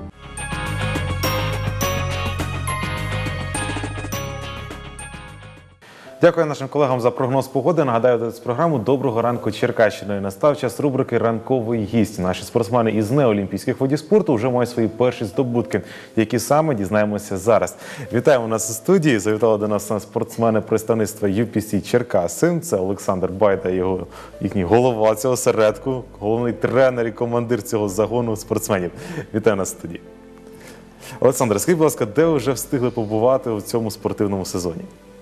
Дякую нашим колегам за прогноз погоди. Нагадаю, дивитесь програму «Доброго ранку Черкащиною». Настав час рубрики «Ранковий гість». Наші спортсмени із неолімпійських видів спорту вже мають свої перші здобутки, які саме дізнаємося зараз. Вітаємо нас у студії. Завітали до нас спортсмени представництва ю пі сі Черкаси. Це Олександр Байда, його, їхній голова цього осередку, головний тренер і командир цього загону спортсменів. Вітаю нас у студії. Олександр, скажіть, будь ласка, де ви вже встигли побувати у цьому спортивному сезоні?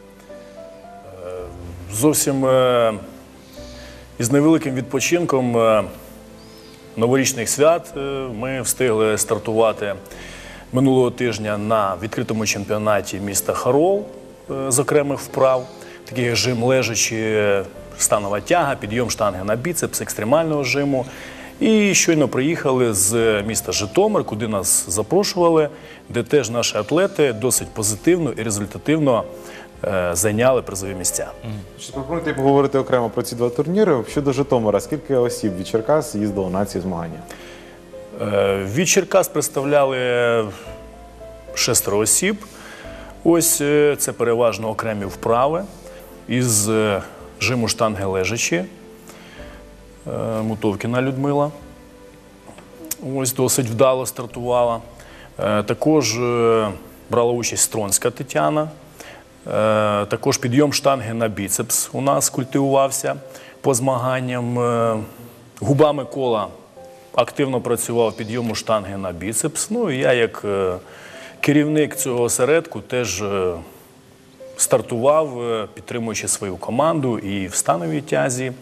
Зовсім е, із невеликим відпочинком е, новорічних свят е, ми встигли стартувати минулого тижня на відкритому чемпіонаті міста Харов е, з окремих вправ, таких як жим лежачі, станова тяга, підйом штанги на біцепс, екстремального жиму. І щойно приїхали з міста Житомир, куди нас запрошували, де теж наші атлети досить позитивно і результативно зайняли призові місця. Чи пропонуєте поговорити окремо про ці два турніри? Щодо Житомира, скільки осіб від Черкас їздило на ці змагання? Від Черкас представляли шестеро осіб. Ось це переважно окремі вправи із жиму штанги лежачі. Мутовкіна Людмила. Ось досить вдало стартувала. Також брала участь Стронська Тетяна. Також підйом штанги на біцепс у нас культивувався по змаганням. Губа Микола активно працював підйому штанги на біцепс. Ну і я, як керівник цього осередку, теж стартував, підтримуючи свою команду і в становій тязі,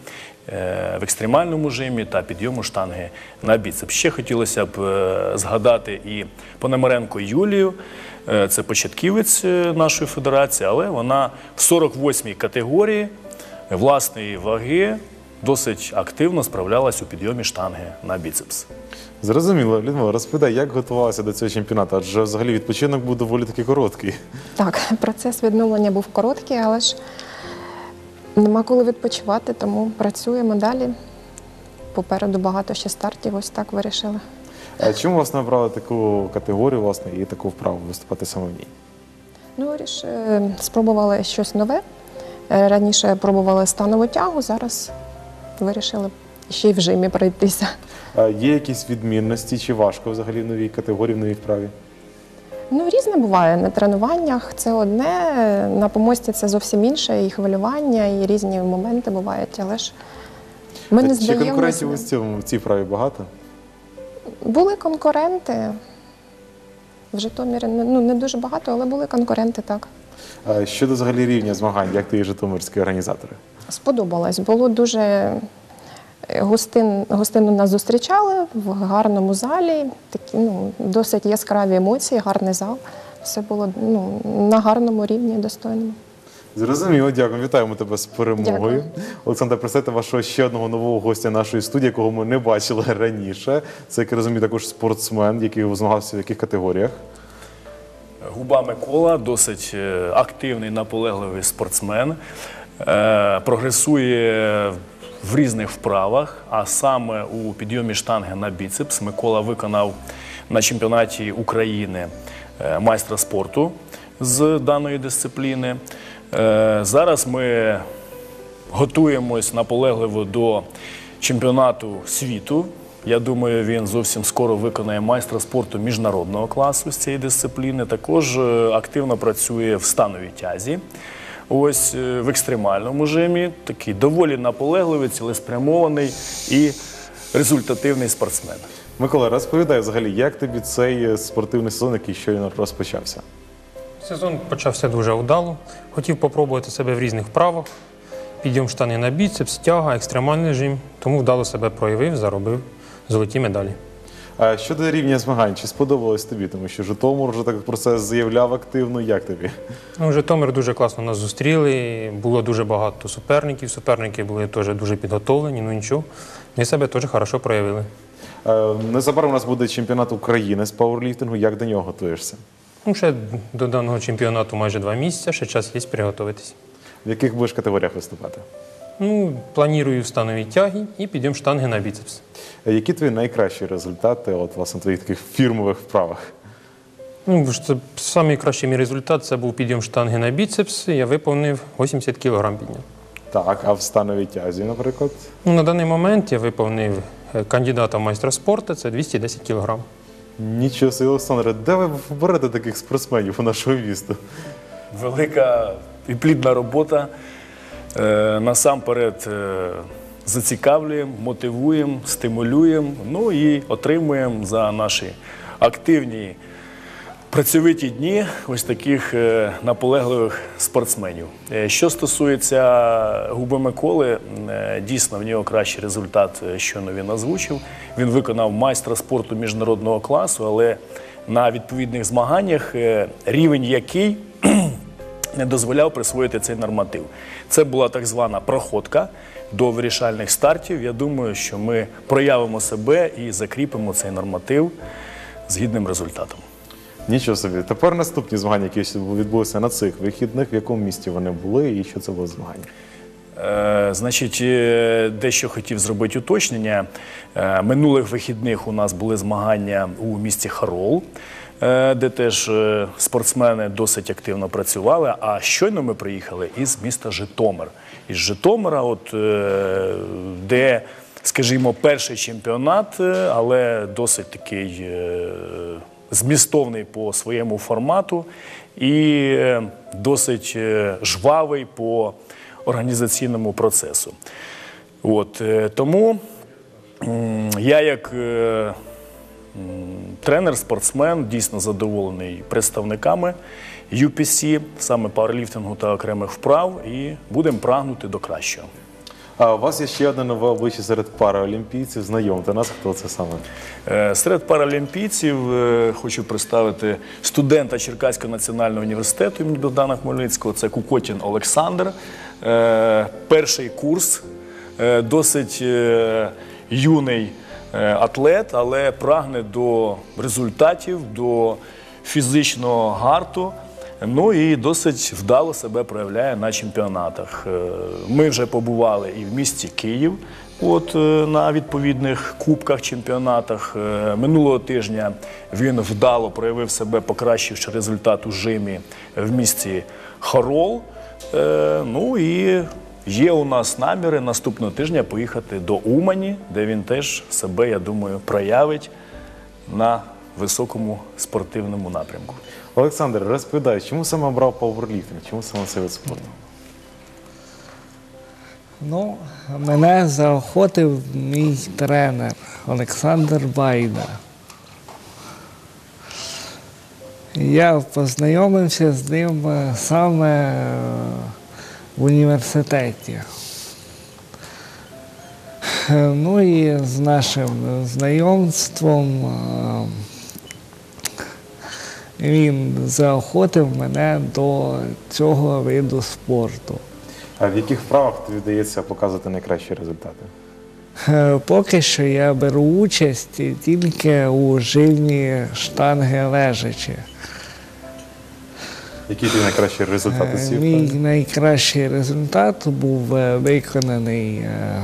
в екстремальному жимі та підйому штанги на біцепс. Ще хотілося б згадати і Пономаренко Юлію. Це початківець нашої федерації, але вона в сорок восьмій категорії власної ваги досить активно справлялась у підйомі штанги на біцепс. Зрозуміло. Людмила, розповідай, як готувалася до цього чемпіонату? Адже взагалі відпочинок був доволі таки короткий. Так, процес відновлення був короткий, але ж нема коли відпочивати, тому працюємо далі. Попереду багато ще стартів, ось так вирішили. А чому вас набрали таку категорію, власне, і таку вправу виступати саме в ній? Ну, ріш, спробували щось нове. Раніше пробували станову тягу, зараз вирішили ще й в жимі пройтися. А є якісь відмінності, чи важко взагалі в новій категорії, в новій вправі? Ну, різне буває. На тренуваннях це одне, на помості це зовсім інше, і хвилювання, і різні моменти бувають, але ж ми не Чи здаємося. конкурентів у цьому, в цій вправі багато? Були конкуренти. В Житомирі ну, не дуже багато, але були конкуренти, так. А щодо взагалі рівня змагань, як ти і житомирські організатори? Сподобалось. Було дуже гостин, гостинно нас зустрічали в гарному залі. Такі, ну, досить яскраві емоції, гарний зал. Все було ну, на гарному рівні, достойному. Зрозуміло, дякую. Вітаємо тебе з перемогою. Дякую. Олександр, представте вашого ще одного нового гостя нашої студії, якого ми не бачили раніше. Це, як я розумію, також спортсмен, який змагався в яких категоріях? Губа Микола досить е, активний, наполегливий спортсмен, е, прогресує в різних вправах, а саме у підйомі штанги на біцепс Микола виконав на чемпіонаті України е, майстра спорту з даної дисципліни. Е, зараз ми готуємось наполегливо до чемпіонату світу. Я думаю, він зовсім скоро виконає майстра спорту міжнародного класу з цієї дисципліни. Також активно працює в становій тязі. Ось в екстремальному жимі. Такий доволі наполегливий, цілеспрямований і результативний спортсмен. Микола, розповідай взагалі, як тобі цей спортивний сезон, який щойно розпочався? Сезон почався дуже вдало. Хотів попробувати себе в різних вправах. Підйом штани на біцепс, тяга, екстремальний жим. Тому вдало себе проявив, заробив золоті медалі. А щодо рівня змагань, чи сподобалось тобі? Тому що Житомир вже так про це заявляв активно. Як тобі? Ну, Житомир дуже класно нас зустріли, було дуже багато суперників. Суперники були теж дуже підготовлені, ну нічого. Ми себе теж хорошо проявили. А, незабаром у нас буде чемпіонат України з пауерліфтингу. Як до нього готуєшся? Ну, ще до даного чемпіонату майже два місяці, ще час є приготуватись. В яких будеш категоріях виступати? Ну, планую в становій тягі і підйом штанги на біцепс. Які твої найкращі результати от, власне, твоїх таких фірмових вправах? Ну, це самий кращий мій результат – це був підйом штанги на біцепс. Я виповнив вісімдесят кілограм підняв. Так, а в становій тязі, наприклад? Ну, на даний момент я виповнив кандидата в майстра спорту, це двісті десять кілограм. Нічого собі, Олександре, де ви берете таких спортсменів у нашого міста? Велика і плідна робота. Е, насамперед е, зацікавлюємо, мотивуємо, стимулюємо, ну і отримуємо за наші активні працьовиті дні ось таких е, наполегливих спортсменів. Е, що стосується Губи Миколи, е, дійсно в нього кращий результат, щойно він озвучив. Він виконав майстра спорту міжнародного класу, але на відповідних змаганнях е, рівень який не дозволяв присвоїти цей норматив. Це була так звана проходка до вирішальних стартів. Я думаю, що ми проявимо себе і закріпимо цей норматив з гідним результатом. Нічого собі. Тепер наступні змагання, які відбулися на цих вихідних, в якому місті вони були і що це було змагання? Е, значить, е, дещо хотів зробити уточнення. Е, минулих вихідних у нас були змагання у місті Харол, е, де теж е, спортсмени досить активно працювали, а щойно ми приїхали із міста Житомир. Із Житомира, от, е, де, скажімо, перший чемпіонат, е, але досить такий е, змістовний по своєму формату і е, досить е, жвавий по організаційному процесу. От, е, тому м, я як е, тренер-спортсмен дійсно задоволений представниками ю пі сі, саме пауерліфтингу та окремих вправ, і будемо прагнути до кращого. А у вас є ще одне нове обличчя серед параолімпійців. Знайомте нас, хто це саме? Е, Серед паралімпійців е, хочу представити студента Черкаського національного університету імені Богдана Хмельницького. Це Кукотін Олександр. Е, Перший курс, е, досить е, юний е, атлет, але прагне до результатів, до фізичного гарту. Ну і досить вдало себе проявляє на чемпіонатах. Е, Ми вже побували і в місті Київ, от, е, на відповідних кубках, чемпіонатах. Е, Минулого тижня він вдало проявив себе, покращивши результат у жимі в місті Харол. Е, Ну і є у нас наміри наступного тижня поїхати до Умані, де він теж себе, я думаю, проявить на високому спортивному напрямку. Олександр, розповідай, чому саме обрав пауерліфтинг? Чому саме цей вид спорту? Ну, мене заохотив мій тренер Олександр Байда. Я познайомився з ним е, саме е, в університеті. Е, Ну і з нашим знайомством е, він заохотив мене до цього виду спорту. А в яких вправах тобі вдається показувати найкращі результати? Е, Поки що я беру участь тільки у жимі штанги лежачі. Які твої найкращі результати з Е, цієї Мій вправи? найкращий результат був е, виконаний е,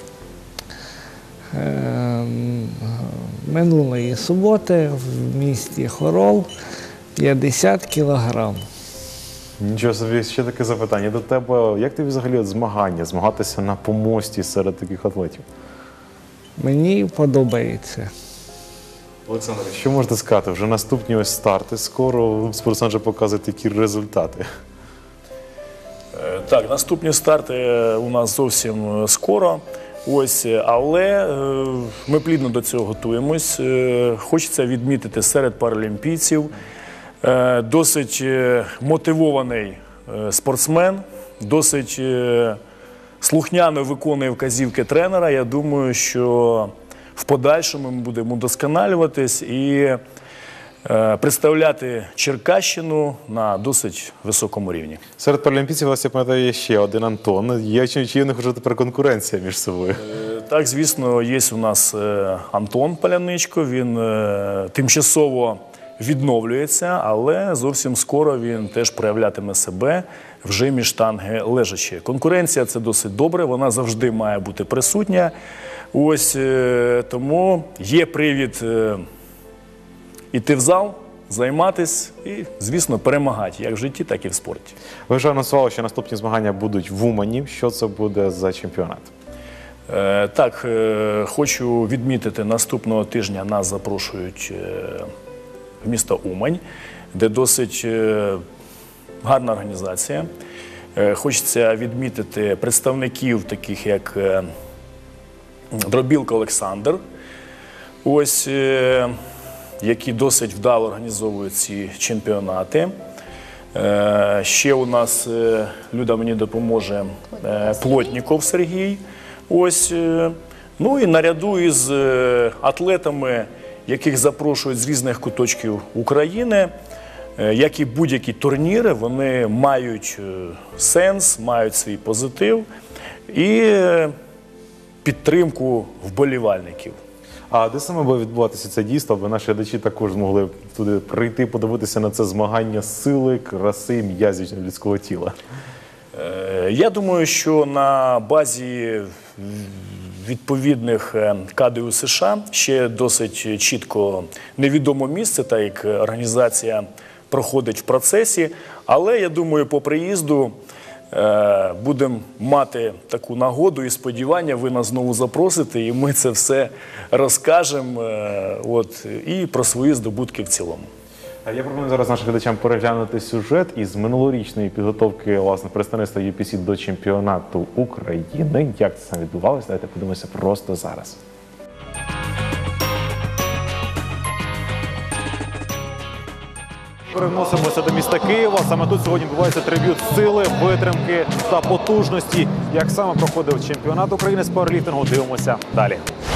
е, минулої суботи в місті Хорол, п'ятдесят кілограм. Нічого собі, ще таке запитання до тебе. Як тобі взагалі от змагання, змагатися на помості серед таких атлетів? Мені подобається. Олександр, що можете сказати? Вже наступні ось старти. Скоро спортсмен вже показує такі результати. Е, Так, наступні старти е, у нас зовсім е, скоро. Ось, е, але е, ми плідно до цього готуємось. Е, Хочеться відмітити серед паралімпійців е, досить е, мотивований е, спортсмен, досить е, слухняно виконує вказівки тренера. Я думаю, що в подальшому ми будемо удосконалюватись і е, представляти Черкащину на досить високому рівні. Серед паралімпійців, у вас, я пам'ятаю, є ще один Антон. Є очевидно, вже тепер конкуренція між собою. Е, Так, звісно, є у нас е, Антон Паляничко, він е, тимчасово відновлюється, але зовсім скоро він теж проявлятиме себе в жимі штанги лежачі. Конкуренція – це досить добре, вона завжди має бути присутня. Ось е, тому є привід е, іти в зал, займатись і, звісно, перемагати як в житті, так і в спорті. Ви вже анонсували, що наступні змагання будуть в Умані. Що це буде за чемпіонат? Е, Так, е, хочу відмітити, наступного тижня нас запрошують е, в місто Умань, де досить е, гарна організація. Е, Хочеться відмітити представників, таких як е, Дробілко Олександр, ось, е, які досить вдало організовують ці чемпіонати. Е, Ще у нас, е, Люда мені допоможе, е, Плотніков Сергій. Ось, е, ну і наряду із е, атлетами, яких запрошують з різних куточків України, е, як і будь-які турніри, вони мають е, сенс, мають свій позитив і е, підтримку вболівальників. А де саме буде відбуватися це дійство, аби наші глядачі також змогли туди прийти, подивитися на це змагання сили, краси, м'язів людського тіла? Е, Я думаю, що на базі відповідних КАДУ США ще досить чітко невідомо місце, так як організація проходить в процесі. Але я думаю, по приїзду е, будемо мати таку нагоду і сподівання, ви нас знову запросите, і ми це все розкажемо е, от, і про свої здобутки в цілому. Я пропоную зараз нашим глядачам переглянути сюжет із минулорічної підготовки власне представництва ю пі сі до чемпіонату України. Як це саме відбувалося? Давайте подивимося просто зараз. переносимося до міста Києва. Саме тут сьогодні відбувається триб'ют сили, витримки та потужності. Як саме проходив чемпіонат України з пауерліфтингу, дивимося далі.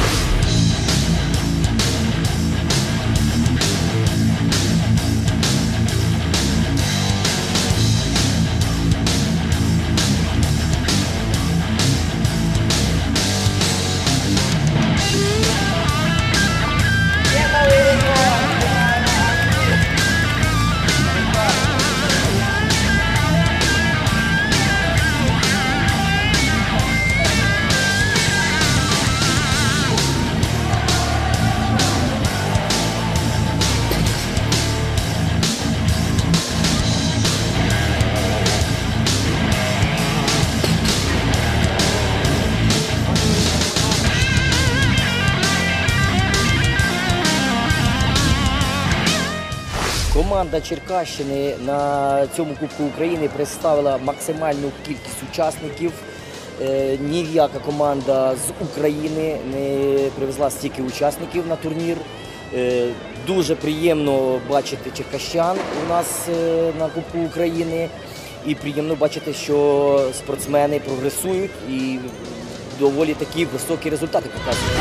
Команда Черкащини на цьому Кубку України представила максимальну кількість учасників. Е, Ніяка команда з України не привезла стільки учасників на турнір. Е, Дуже приємно бачити черкащан у нас е, на Кубку України. І приємно бачити, що спортсмени прогресують і доволі такі високі результати показують.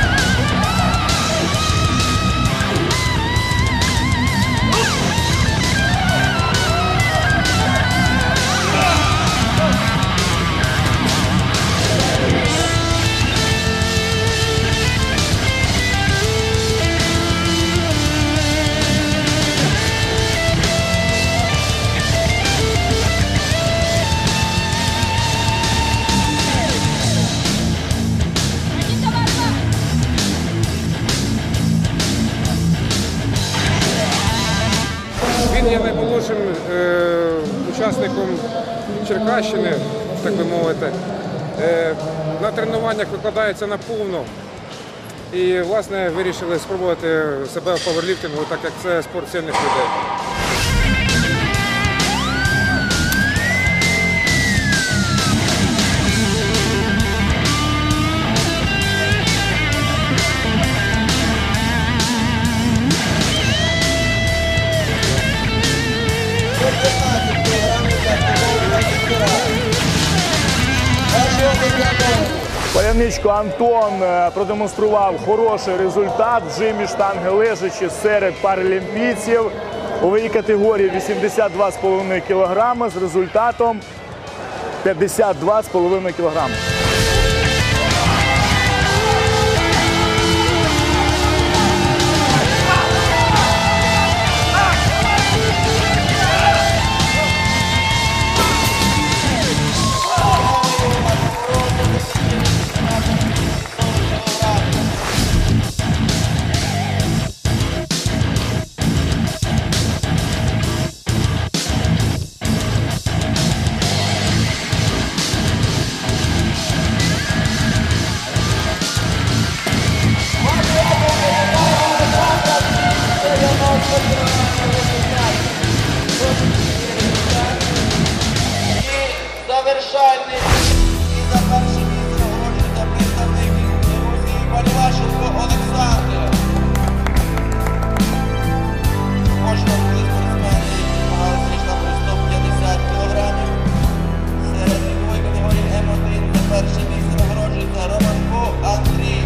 Він є наймолодшим е, учасником Черкащини, так би мовити. Е, на тренуваннях викладається наповно. І, власне, вирішили спробувати себе в пауерліфтингу, так як це спорт сильних людей. Паляничко Антон продемонстрував хороший результат в жимі штанги лежачі серед паралімпійців у ваговій категорії вісімдесят два цілих п'ять десятих кілограма з результатом п'ятдесят два цілих п'ять десятих кілограма. Завершальний і за перше місце нагороджується представник Русії Палівашенко Олександр. Кожна були спортсмени, які змагалися штангою сто п'ятдесят кілограмів. Серед вікової категорії М один за перше місце нагороджується Романко Андрій.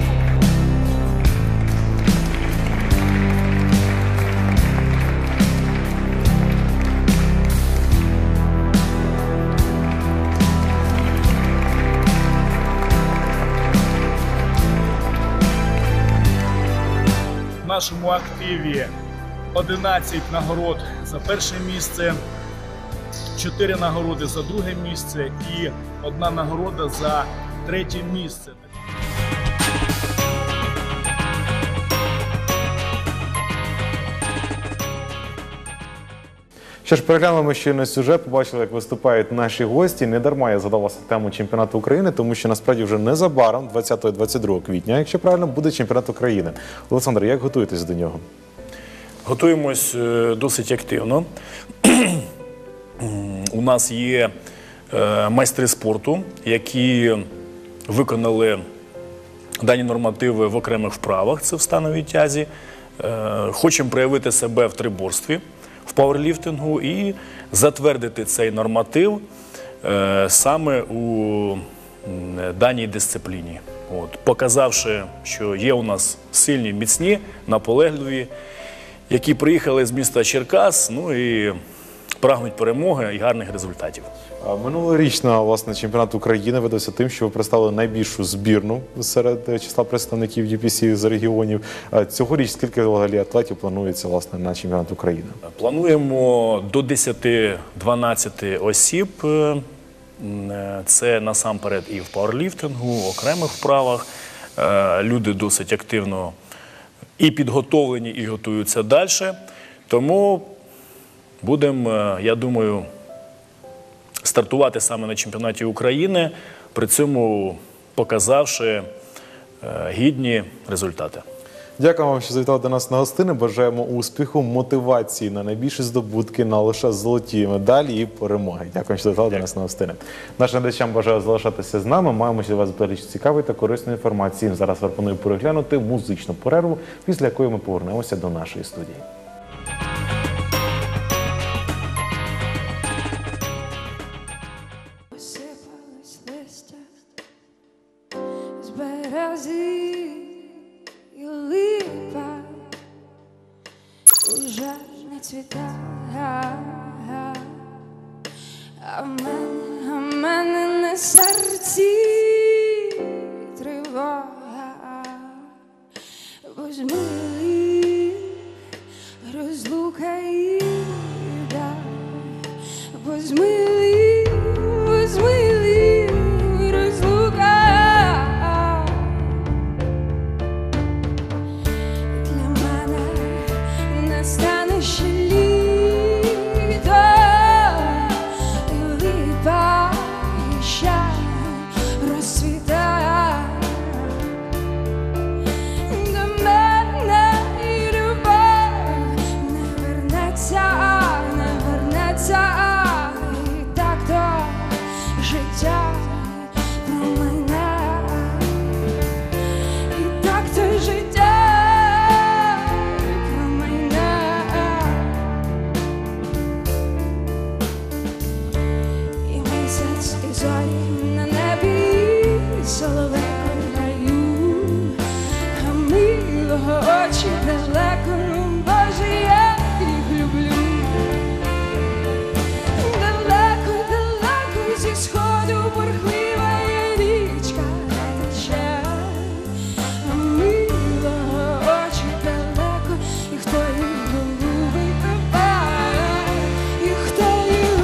В нашому активі одинадцять нагород за перше місце, чотири нагороди за друге місце і одна нагорода за третє місце. Що ж, переглянули ще на сюжет, побачили, як виступають наші гості. Не дарма я задав вас тему чемпіонату України, тому що насправді вже незабаром, двадцятого - двадцять другого квітня, якщо правильно, буде чемпіонат України. Олександр, як готуєтесь до нього? Готуємось досить активно. У нас є майстри спорту, які виконали дані нормативи в окремих вправах, це в становій тязі. Хочемо проявити себе в триборстві. в пауерліфтингу і затвердити цей норматив е, саме у даній дисципліні. От, показавши, що є у нас сильні, міцні, наполегливі, які приїхали з міста Черкас, ну і прагнуть перемоги і гарних результатів. Минулорічна, власне, чемпіонат України видався тим, що ви представили найбільшу збірну серед числа представників ю пі сі з регіонів. Цьогоріч скільки взагалі атлетів планується, власне, на чемпіонат України? Плануємо до десяти-дванадцяти осіб. Це насамперед і в пауерліфтингу, окремих вправах. Люди досить активно і підготовлені, і готуються далі. Тому будемо, я думаю, стартувати саме на чемпіонаті України, при цьому показавши гідні результати. Дякуємо вам, що завітали до нас на гостини. Бажаємо успіху, мотивації на найбільші здобутки, на лише золоті медалі і перемоги. Дякую, що завітали до нас на гостини. Нашим глядачам бажаю залишатися з нами. Маємо для вас безліч цікавої та корисної інформації. Зараз пропоную переглянути музичну перерву, після якої ми повернемося до нашої студії. Уже не цвітає, а в мене, а в мене на серці тривога, бо змили розлука і біда, бо змили, бо змили розлука. Настане ще літо, і липа ще розцвітає. До мене і любов не вернеться, не вернеться, і так то життя промине, і так то життя. Зорі на небі, соловейко в раю, а милого очі далеко, Боже, я їх люблю. Далеко, далеко зі сходу бурхлива річка тече, а милого очі далеко, і хто їх любить тебе, і хто їх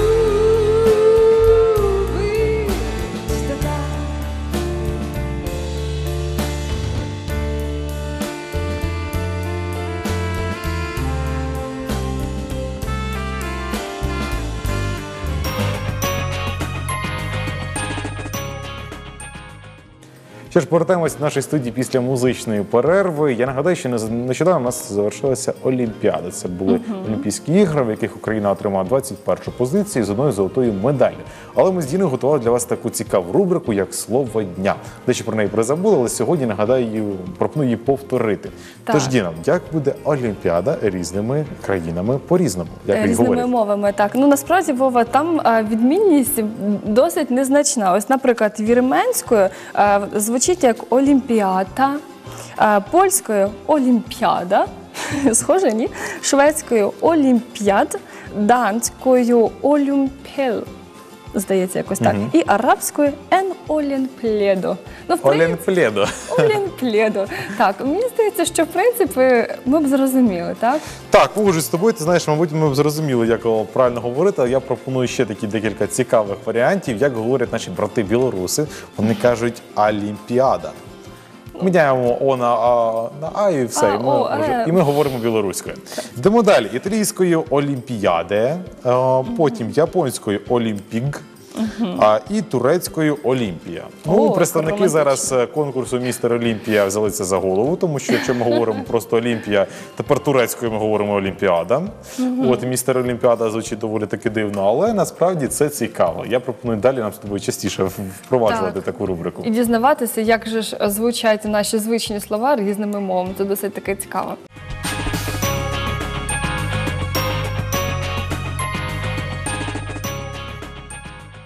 Що ж, повертаємось до нашої студії після музичної перерви. Я нагадаю, що нещодавно у нас завершилася Олімпіада. Це були uh-huh. Олімпійські ігри, в яких Україна отримала двадцять першу позицію з одною золотою медаллю. Але ми з Діною готували для вас таку цікаву рубрику, як «Слово дня». Дещо про неї призабули, але сьогодні, нагадаю, пропоную її повторити. Так. Тож, Діна, як буде Олімпіада різними країнами по-різному? Як різними говорять? мовами, так. Ну, насправді, Вова, там а, відмінність досить незначна. Ось, наприклад, вірменською а, звучить як Олімпіада, польською Олімпіада, схоже, ні? Шведською Олімпіад, данською Олімпел, здається, якось так, угу. І арабською Ен Олімпледо. Ну, Олімпледо. Олімпледо. Так, мені здається, що, в принципі, ми б зрозуміли, так? Так, погоджуюсь з тобою, ти знаєш, мабуть, ми б зрозуміли, як правильно говорити, але я пропоную ще такі декілька цікавих варіантів, як говорять наші брати-білоруси. Вони кажуть «Олімпіада». Міняємо «о» на «а», на «а» і все, а, і, ми, о, вже, і ми говоримо білоруською. Йдемо далі. Італійською «Олімпіаде», потім японською «Олімпік», Uh-huh. а, і турецькою «Олімпія». Ну, О, представники зараз конкурсу «Містер Олімпія» взяли це за голову, тому що якщо ми говоримо просто «Олімпія», тепер турецькою ми говоримо «Олімпіада». Uh-huh. От «Містер Олімпіада» звучить доволі таки дивно, але насправді це цікаво. Я пропоную далі нам з тобою частіше впроваджувати так. таку рубрику. І дізнаватися, як же ж звучать наші звичні слова різними мовами. Це досить таки цікаво.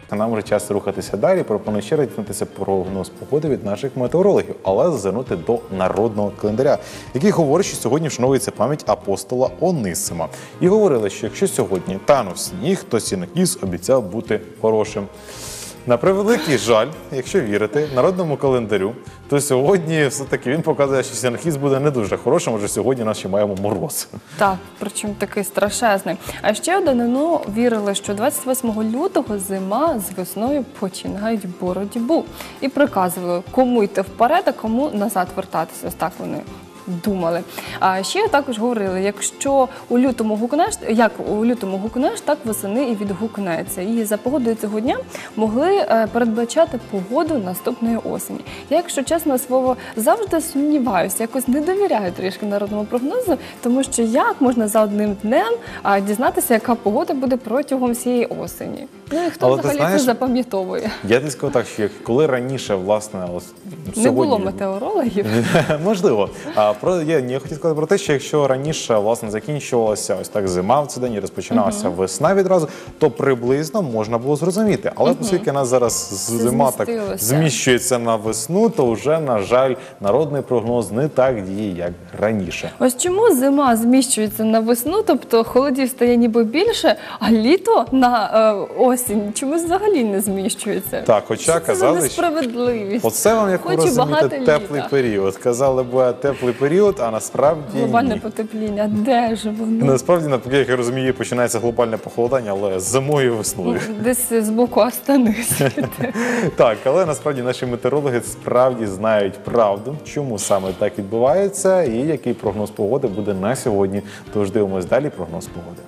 А нам вже час рухатися далі. Пропоную ще раз дізнатися прогноз погоди від наших метеорологів, але зазирнути до народного календаря, який говорить, що сьогодні вшановується пам'ять апостола Онисима. І говорили, що якщо сьогодні танув сніг, то сінокіс обіцяв бути хорошим. На превеликий жаль, якщо вірити народному календарю, то сьогодні все-таки він показує, що сінокіс буде не дуже хорошим, адже сьогодні нас ще маємо мороз. Так, причому такий страшезний. А ще у данину вірили, що двадцять восьмого лютого зима з весною починають боротьбу. І приказували, кому йти вперед, а кому назад вертатися. Ось так вони думали. А ще також говорили, якщо у лютому гукнеш, як у лютому гукнеш, так восени і відгукнеться. І за погодою цього дня могли е, передбачати погоду наступної осені. Я, якщо чесно слово, завжди сумніваюся, якось не довіряю трішки народному прогнозу, тому що як можна за одним днем а, дізнатися, яка погода буде протягом всієї осені. Ну і хто Але ти взагалі знаєш, це запам'ятовує? Я тобі скажу так, що як- коли раніше, власне, ось, Не сьогодні... було метеорологів. Можливо. А про я, я хотів сказати про те, що якщо раніше власне закінчувалася ось так зима в цей день і розпочиналася Мгм. весна відразу, то приблизно можна було зрозуміти. Але Мгм. оскільки нас зараз зима так змістилося. зміщується на весну, то вже, на жаль, народний прогноз не так діє, як раніше. Ось чому зима зміщується на весну, тобто холодів стає ніби більше, а літо на е, осінь чомусь взагалі не зміщується. Так, хоча Що це за казали, що несправедливість? оце вам, як ви Хочу багато розумієте, теплий літа. період. Казали, буде теплий період, а насправді Глобальне ні. потепління, де ж воно? Насправді, навпаки, як я розумію, починається глобальне похолодання, але зимою і весною. Десь з боку Астани. Так, але насправді наші метеорологи справді знають правду, чому саме так відбувається і який прогноз погоди буде на сьогодні. Тож дивимось далі прогноз погоди.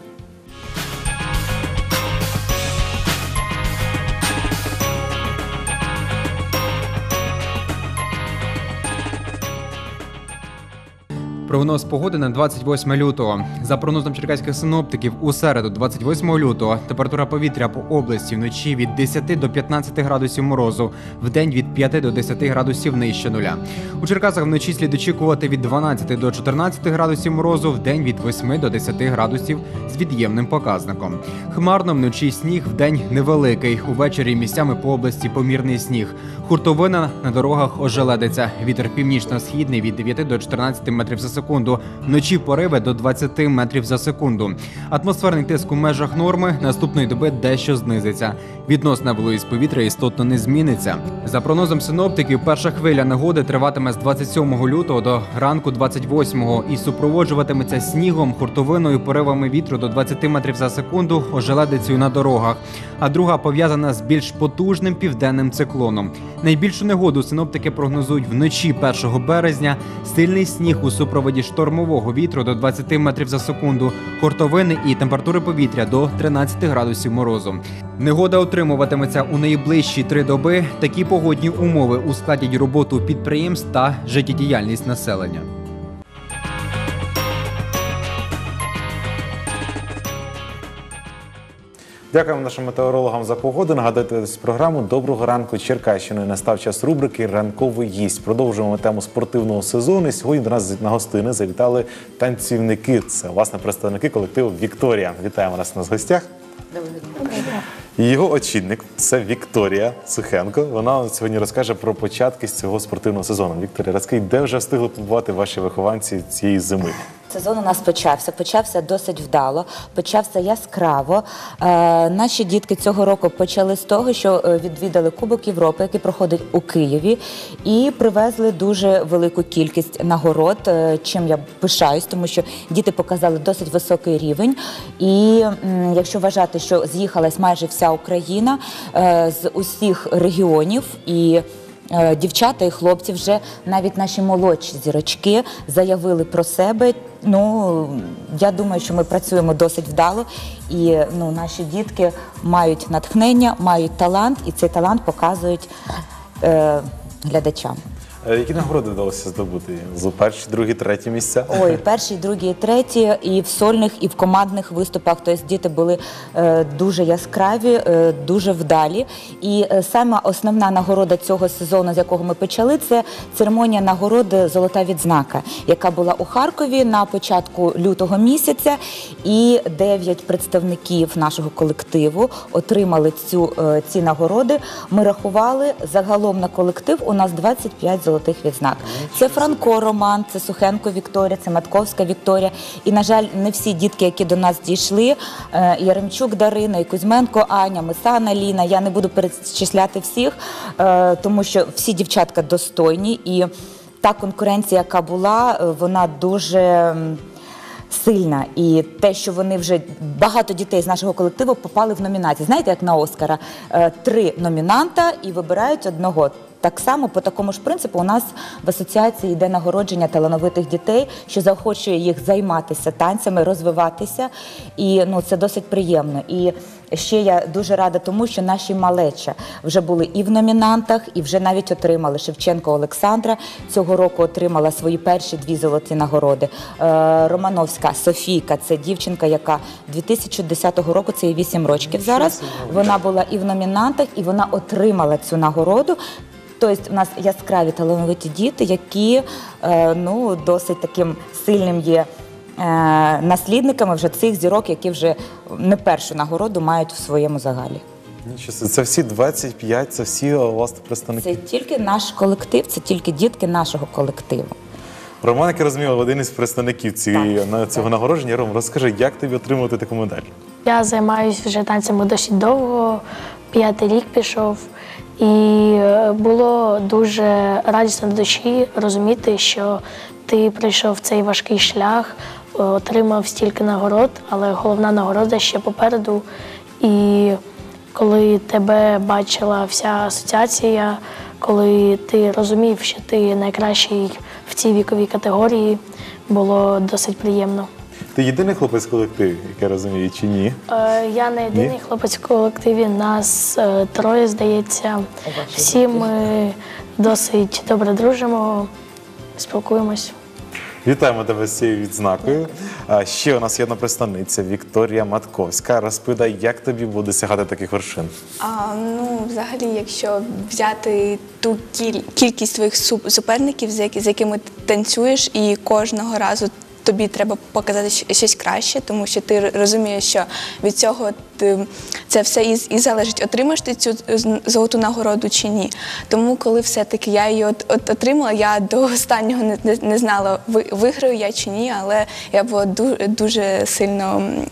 Прогноз погоди на двадцять восьме лютого. За прогнозом черкаських синоптиків, у середу, двадцять восьмого лютого, температура повітря по області вночі від десяти до п'ятнадцяти градусів морозу, вдень від п'яти до десяти градусів нижче нуля. У Черкасах вночі слід очікувати від дванадцяти до чотирнадцяти градусів морозу, вдень від восьми до десяти градусів з від'ємним показником. Хмарно вночі сніг, вдень невеликий. Увечері місцями по області помірний сніг. Хуртовина на дорогах ожеледиться. Вітер північно-східний від дев'яти до чотирнадцяти метрів за секунду. Вночі пориви до двадцяти метрів за секунду. Атмосферний тиск у межах норми наступної доби дещо знизиться. Відносна вологість повітря істотно не зміниться. За прогнозом синоптиків, перша хвиля негоди триватиме з двадцять сьомого лютого до ранку двадцять восьмого і супроводжуватиметься снігом, хуртовиною, поривами вітру до двадцяти метрів за секунду, ожеледицею на дорогах. А друга пов'язана з більш потужним південним циклоном. Найбільшу негоду синоптики прогнозують вночі першого березня. Сильний сніг у супроводі штормового вітру до двадцяти метрів за секунду, хуртовини і температури повітря до тринадцяти градусів морозу. Негода утримуватиметься у найближчі три доби. Такі погодні умови ускладнять роботу підприємств та життєдіяльність населення. Дякуємо нашим метеорологам за погоду. Нагадайте програму «Доброго ранку Черкащиною». Настав час рубрики «Ранковий гість». Продовжуємо тему спортивного сезону. І сьогодні до нас на гостини завітали танцівники. Це, власне, представники колективу «Вікторія». Вітаємо нас на гостях. Його очільник – це Вікторія Сухенко. Вона сьогодні розкаже про початки з цього спортивного сезону. Вікторія, розкажіть, де вже встигли побувати ваші вихованці цієї зими? Сезон у нас почався, почався досить вдало, почався яскраво. Е, наші дітки цього року почали з того, що е, відвідали Кубок Європи, який проходить у Києві, і привезли дуже велику кількість нагород, е, чим я пишаюсь, тому що діти показали досить високий рівень. І м, якщо вважати, що з'їхалась майже вся Україна е, з усіх регіонів, і е, дівчата і хлопці, вже навіть наші молодші зірочки заявили про себе. Ну, я думаю, що ми працюємо досить вдало, і ну, наші дітки мають натхнення, мають талант, і цей талант показують е, глядачам. Е, Які нагороди вдалося здобути? За перші, другі, треті місця? Ой, перші, другі, треті, і в сольних, і в командних виступах. Тобто діти були е, дуже яскраві, е, дуже вдалі. І е, саме основна нагорода цього сезону, з якого ми почали, це церемонія нагороди «Золота відзнака», яка була у Харкові на початку лютого місяця. І дев'ять представників нашого колективу отримали цю, е, ці нагороди. Ми рахували, загалом на колектив у нас двадцять п'ять золотих відзнак. Це Франко Роман, це Сухенко Вікторія, це Матковська Вікторія. І, на жаль, не всі дітки, які до нас дійшли, е, Яремчук Дарина, і Кузьменко Аня, Месана Ліна, я не буду перечисляти всіх, е, тому що всі дівчатка достойні. І та конкуренція, яка була, е, вона дуже м, сильна. І те, що вони вже, багато дітей з нашого колективу попали в номінації. Знаєте, як на Оскара, е, три номінанта і вибирають одного. Так само, по такому ж принципу, у нас в асоціації йде нагородження талановитих дітей, що заохочує їх займатися танцями, розвиватися. І ну, це досить приємно. І ще я дуже рада тому, що наші малеча вже були і в номінантах, і вже навіть отримали. Шевченко Олександра цього року отримала свої перші дві золоті нагороди. Е, Романовська Софійка – це дівчинка, яка дві тисячі десятого року, це їй вісім років зараз, вона була і в номінантах, і вона отримала цю нагороду. Тобто у нас яскраві талановиті діти, які е, ну, досить таким сильним є е, наслідниками вже цих зірок, які вже не першу нагороду мають в своєму загалі. Нічого собі. Це всі двадцять п'ять, це всі, власне, представники? Це тільки наш колектив, це тільки дітки нашого колективу. Роман, як я розумію, один із представників цієї, на, цього нагородження. Ром, розкажи, як тобі отримувати таку медаль? Я займаюся вже танцями досить довго, п'ятий рік пішов. І було дуже радісно до душі розуміти, що ти пройшов цей важкий шлях, отримав стільки нагород, але головна нагорода ще попереду. І коли тебе бачила вся асоціація, коли ти розумів, що ти найкращий в цій віковій категорії, було досить приємно. Ти єдиний хлопець в колективі, як я розумію, чи ні? Е, Я не єдиний Ні? хлопець в колективі, нас е, троє, здається. Всі ми досить добре дружимо, спілкуємось. Вітаємо тебе з цією відзнакою. А ще у нас є одна представниця Вікторія Матковська. Розповідай, як тобі буде досягати таких вершин? А, ну, взагалі, якщо взяти ту кіль- кількість своїх суп- суперників, з, які, з якими ти танцюєш, і кожного разу тобі треба показати щ- щось краще, тому що ти розумієш, що від цього ти, це все і, і залежить, отримаєш ти цю з- золоту нагороду чи ні. Тому, коли все-таки я її от, от, отримала, я до останнього не, не, не знала, ви- виграю я чи ні, але я була дуже, дуже сильно м,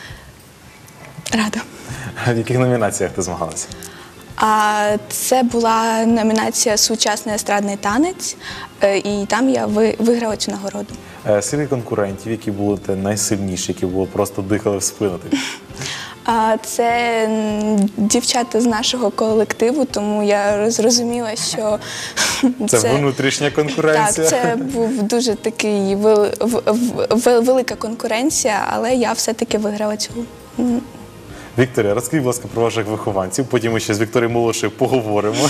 рада. В яких номінаціях ти змагалася? А це була номінація «Сучасний естрадний танець», е, і там я ви- виграла цю нагороду. Е, Скільки конкурентів, які були те найсильніші, які було просто дихали в спину тобі? А це м, дівчата з нашого колективу, тому я зрозуміла, що Це внутрішня конкуренція. Так, це був дуже такий вел- в- в- велика конкуренція, але я все-таки виграла цю. м, Вікторія, розкажи, будь ласка, про ваших вихованців. Потім ми ще з Вікторією молодшою поговоримо.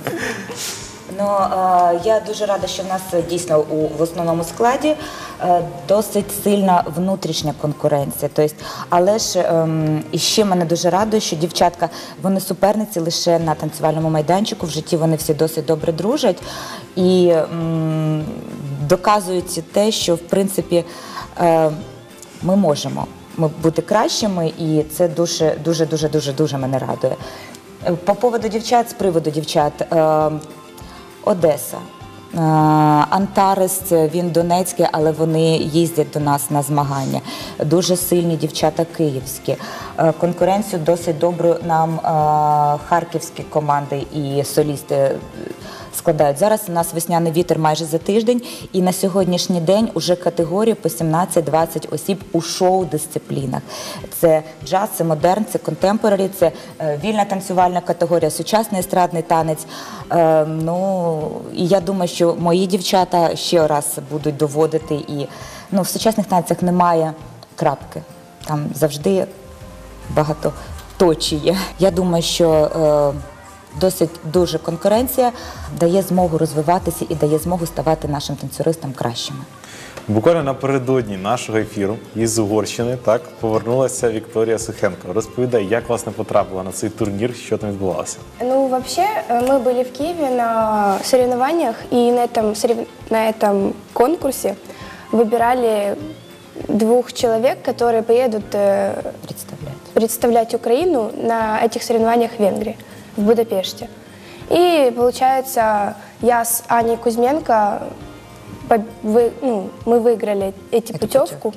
Ну, е, я дуже рада, що в нас е, дійсно у, в основному складі е, досить сильна внутрішня конкуренція. Тобто, але ж ем, і ще мене дуже радує, що дівчатка, вони суперниці лише на танцювальному майданчику, в житті вони всі досить добре дружать і м, доказують те, що в принципі е, ми можемо ми бути кращими, і це дуже, дуже, дуже, дуже, дуже мене радує. Е, По поводу дівчат, з приводу дівчат. Е, Одеса, е, Антарес, він донецький, але вони їздять до нас на змагання. Дуже сильні дівчата київські. Е, Конкуренцію досить добру нам е, харківські команди і солісти складають. Зараз у нас весняний вітер майже за тиждень, і на сьогоднішній день уже категорії по сімнадцять-двадцять осіб у шоу-дисциплінах. Це джаз, це модерн, це контемпорарі, це е, вільна танцювальна категорія, сучасний естрадний танець. Е, ну, і я думаю, що мої дівчата ще раз будуть доводити. І ну, в сучасних танцях немає крапки. Там завжди багато точі є. Я думаю, що е, досить дуже конкуренція, дає змогу розвиватися і дає змогу ставати нашим танцюристам кращими. Буквально напередодні нашого ефіру із Угорщини так повернулася Вікторія Сухенко. Розповідай, як власне потрапила на цей турнір, що там відбувалося? Ну, вообще, э, мы были в Киеве на соревнованиях, и на этом, сорев- на этом конкурсе выбирали двух человек, которые поедут э, представлять. представлять Украину на этих соревнованиях в Венгрии, в Будапеште. И, получается, я с Аней Кузьменко, по- вы- ну, мы выиграли эти путевку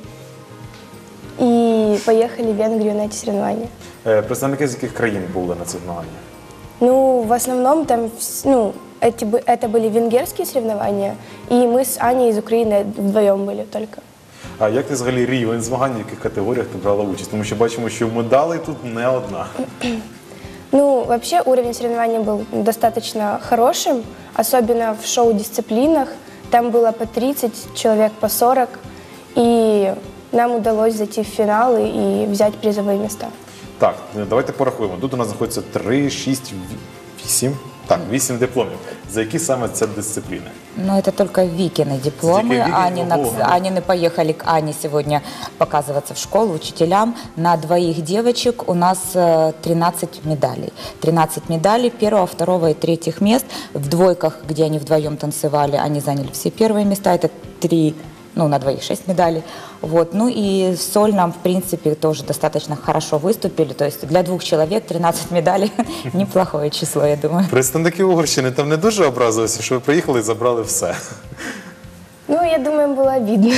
и поехали в Венгрию на эти соревнования. Е, Представники з яких країн були на цих змаганнях? Ну, в основном там, вс- ну, эти, бы- это были венгерские соревнования, и мы с Аней из Украины вдвоем были только. А як ти взагалі рівень змагань, в яких категоріях ти брала участь? Тому що бачимо, що медалей тут не одна. Ну, вообще уровень соревнований был достаточно хорошим, особенно в шоу-дисциплинах. Там было по тридцать человек, по сорок, и нам удалось зайти в финалы и взять призовые места. Так, давайте порахуємо. Тут у нас знаходиться три, шість, вісім. Так, вісім дипломів. За які саме це дисципліни? Ну, это только Викины дипломы. Только Викины, Они, на, ого. они не поехали к Ане сегодня показываться в школу, учителям. На двоих девочек у нас э, тринадцать медалей. тринадцать медалей первого, второго и третьих мест. В двойках, где они вдвоем танцевали, они заняли все первые места. Это три, ну, на двоих шесть медалей. Вот. Ну и в сольном, в принципе, тоже достаточно хорошо выступили. То есть для двух человек тринадцать медалей – неплохое число, я думаю. Представники Угорщини там не дуже образилися, що ви приїхали і забрали все. Ну, я думаю, им было обидно.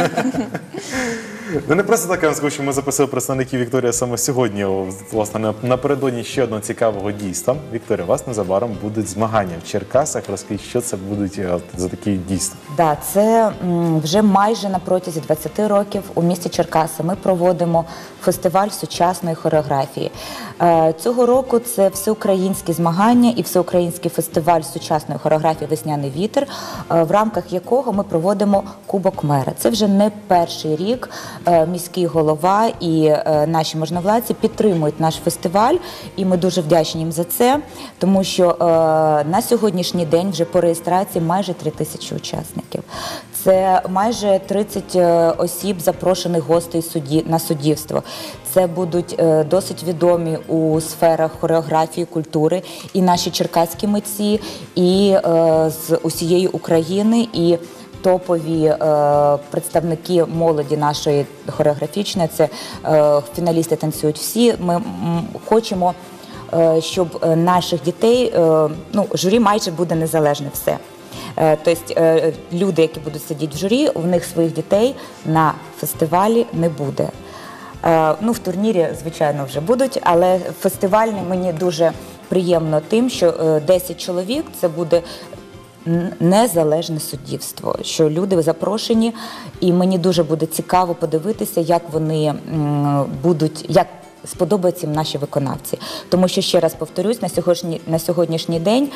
Ну не просто так, я вам скажу, що ми запросили представників Вікторія саме сьогодні, о, власне, на- напередодні ще одного цікавого дійства. Вікторія, у вас незабаром будуть змагання в Черкасах. Розкажіть, що це будуть е, от, за такі дійства? Да, це м, вже майже на протязі двадцяти років у місті Черкаси ми проводимо фестиваль сучасної хореографії. Е, Цього року це всеукраїнські змагання і всеукраїнський фестиваль сучасної хореографії «Весняний вітер», е, в рамках якого ми проводимо Кубок мера. Це вже не перший рік. Е, Міський голова і е, наші можновладці підтримують наш фестиваль, і ми дуже вдячні їм за це, тому що е, на сьогоднішній день вже по реєстрації майже три тисячі учасників. Це майже тридцять е, осіб, запрошених гостей судді, на суддівство. Це будуть е, досить відомі у сферах хореографії, культури і наші черкаські митці, і е, з усієї України, і топові е, представники молоді нашої хореографічної. Це е, фіналісти «Танцюють всі». Ми м, хочемо, е, щоб е, наших дітей, е, ну, журі майже буде незалежне все. Е, Тобто е, люди, які будуть сидіти в журі, у них своїх дітей на фестивалі не буде. Е, Ну, в турнірі, звичайно, вже будуть, але фестивальний мені дуже приємно тим, що е, десять чоловік – це буде н- незалежне суддівство, що люди запрошені, і мені дуже буде цікаво подивитися, як вони м, будуть, як сподобаються їм наші виконавці. Тому що, ще раз повторюсь, на сьогодні, на сьогоднішній день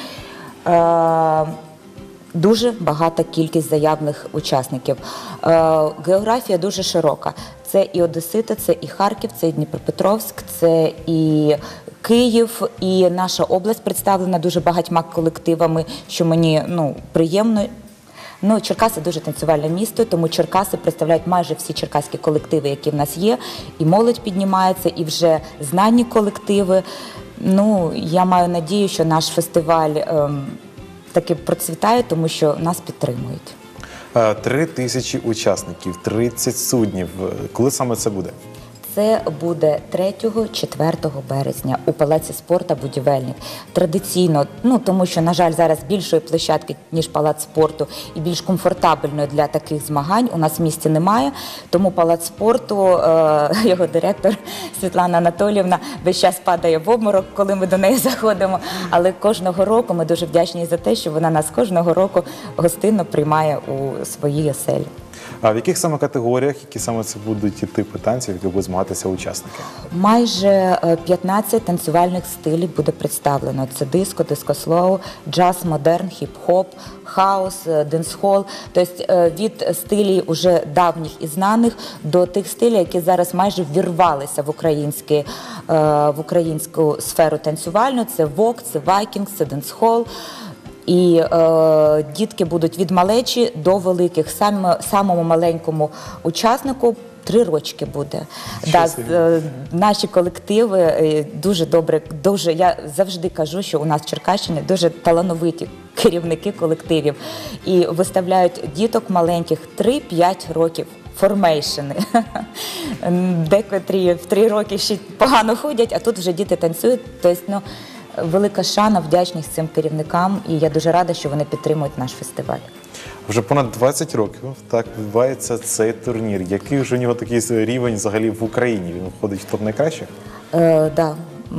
е, дуже багата кількість заявних учасників. Е, Географія дуже широка. Це і Одесити, це і Харків, це і Дніпропетровськ, це і Київ, і наша область представлена дуже багатьма колективами, що мені, ну, приємно. Ну, Черкаси дуже танцювальне місто, тому Черкаси представляють майже всі черкаські колективи, які в нас є. І молодь піднімається, і вже знані колективи. Ну, я маю надію, що наш фестиваль ем, таки процвітає, тому що нас підтримують. Е, Три тисячі учасників, тридцять суднів. Коли саме це буде? Це буде третього-четвертого березня у Палаці спорту «Будівельник». Традиційно, ну тому що, на жаль, зараз більшої площадки, ніж Палац спорту, і більш комфортабельної для таких змагань у нас в місті немає. Тому Палац спорту, е, його директор Світлана Анатоліївна весь час падає в обморок, коли ми до неї заходимо. Але кожного року ми дуже вдячні за те, що вона нас кожного року гостинно приймає у своїй оселі. А в яких саме категоріях, які саме це будуть ті типи танців, які будуть змагатися учасники? Майже е, п'ятнадцять танцювальних стилів буде представлено. Це диско, диско-слоу, джаз, модерн, хіп-хоп, хаус, е, денсхол. Тобто е, від стилів уже давніх і знаних до тих стилів, які зараз майже ввірвалися в, українські, е, в українську сферу танцювальну. Це вок, це вайкінг, це денсхол. І е, дітки будуть від малечі до великих. Сам, самому маленькому учаснику три рочки буде. Да, е, наші колективи е, дуже добре, дуже, я завжди кажу, що у нас в Черкащині дуже талановиті керівники колективів. І виставляють діток маленьких три-п'ять років. Формейшени. Декотрі в три роки ще погано ходять, а тут вже діти танцюють. Тобто, ну, велика шана, вдячність цим керівникам, і я дуже рада, що вони підтримують наш фестиваль. Вже понад двадцять років так відбувається цей турнір. Який вже у нього такий рівень взагалі в Україні? Він входить в топ найкращих? Е, да.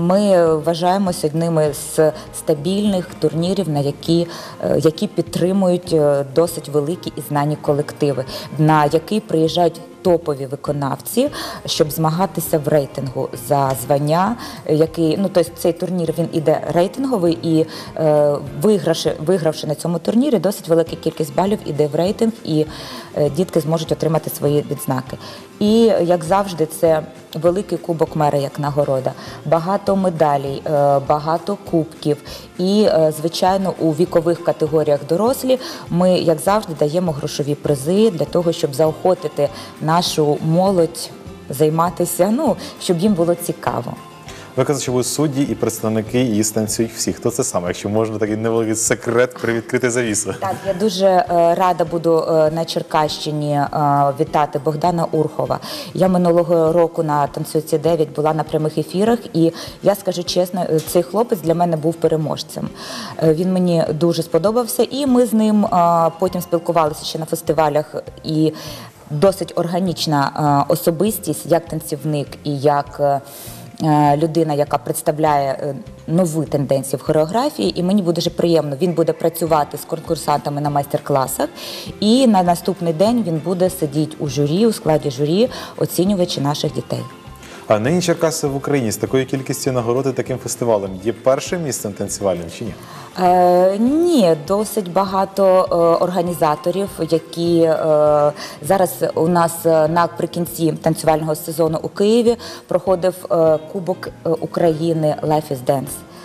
Ми вважаємося одними з стабільних турнірів, на які, які підтримують досить великі і знані колективи, на які приїжджають топові виконавці, щоб змагатися в рейтингу за звання, який, ну, тобто цей турнір, він іде рейтинговий, і е, вигравши, вигравши на цьому турнірі, досить велика кількість балів іде в рейтинг, і е, дітки зможуть отримати свої відзнаки. І, як завжди, це великий кубок мера як нагорода, багато медалей, е, багато кубків, і, е, звичайно, у вікових категоріях дорослі ми, як завжди, даємо грошові призи для того, щоб заохотити нашу молодь займатися, ну, щоб їм було цікаво. Ви казали, що будуть судді і представники, і станцюють всі. Хто це саме? Якщо можна такий невеликий секрет привідкрити завісу. Так, я дуже е, рада буду е, на Черкащині е, вітати Богдана Урхова. Я минулого року на «Танцюйці дев'ять» була на прямих ефірах, і я скажу чесно, цей хлопець для мене був переможцем. Е, він мені дуже сподобався, і ми з ним е, потім спілкувалися ще на фестивалях, і досить органічна е, особистість, як танцівник і як е, людина, яка представляє нові тенденції в хореографії, і мені буде дуже приємно. Він буде працювати з конкурсантами на майстер-класах, і на наступний день він буде сидіти у журі, у складі журі, оцінюючи наших дітей. А нині Черкаси в Україні з такою кількістю нагород і таким фестивалем є першим місцем танцювальним чи ні? Е, ні, досить багато е, організаторів, які е, зараз у нас наприкінці танцювального сезону у Києві проходив е, Кубок України Life is Dance.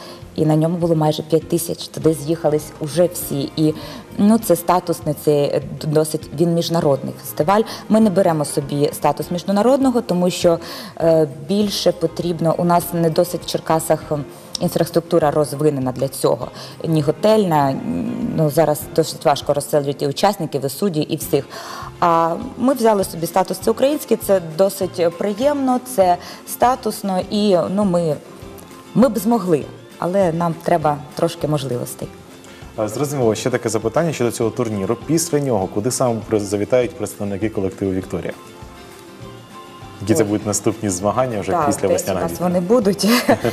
І на ньому було майже п'ять тисяч, туди з'їхались уже всі. І ну, це статусний, це досить, він міжнародний фестиваль. Ми не беремо собі статус міжнародного, тому що е, більше потрібно, у нас не досить в Черкасах інфраструктура розвинена для цього. Ні готельна, ну зараз досить важко розселюють і учасників, і судді, і всіх. А ми взяли собі статус «Це український», це досить приємно, це статусно, і ну, ми, ми б змогли. Але нам треба трошки можливостей. Зрозуміло, ще таке запитання щодо цього турніру. Після нього, куди саме завітають представники колективу «Вікторія»? Які це будуть наступні змагання вже так, після весняного вітря? Так, вони будуть.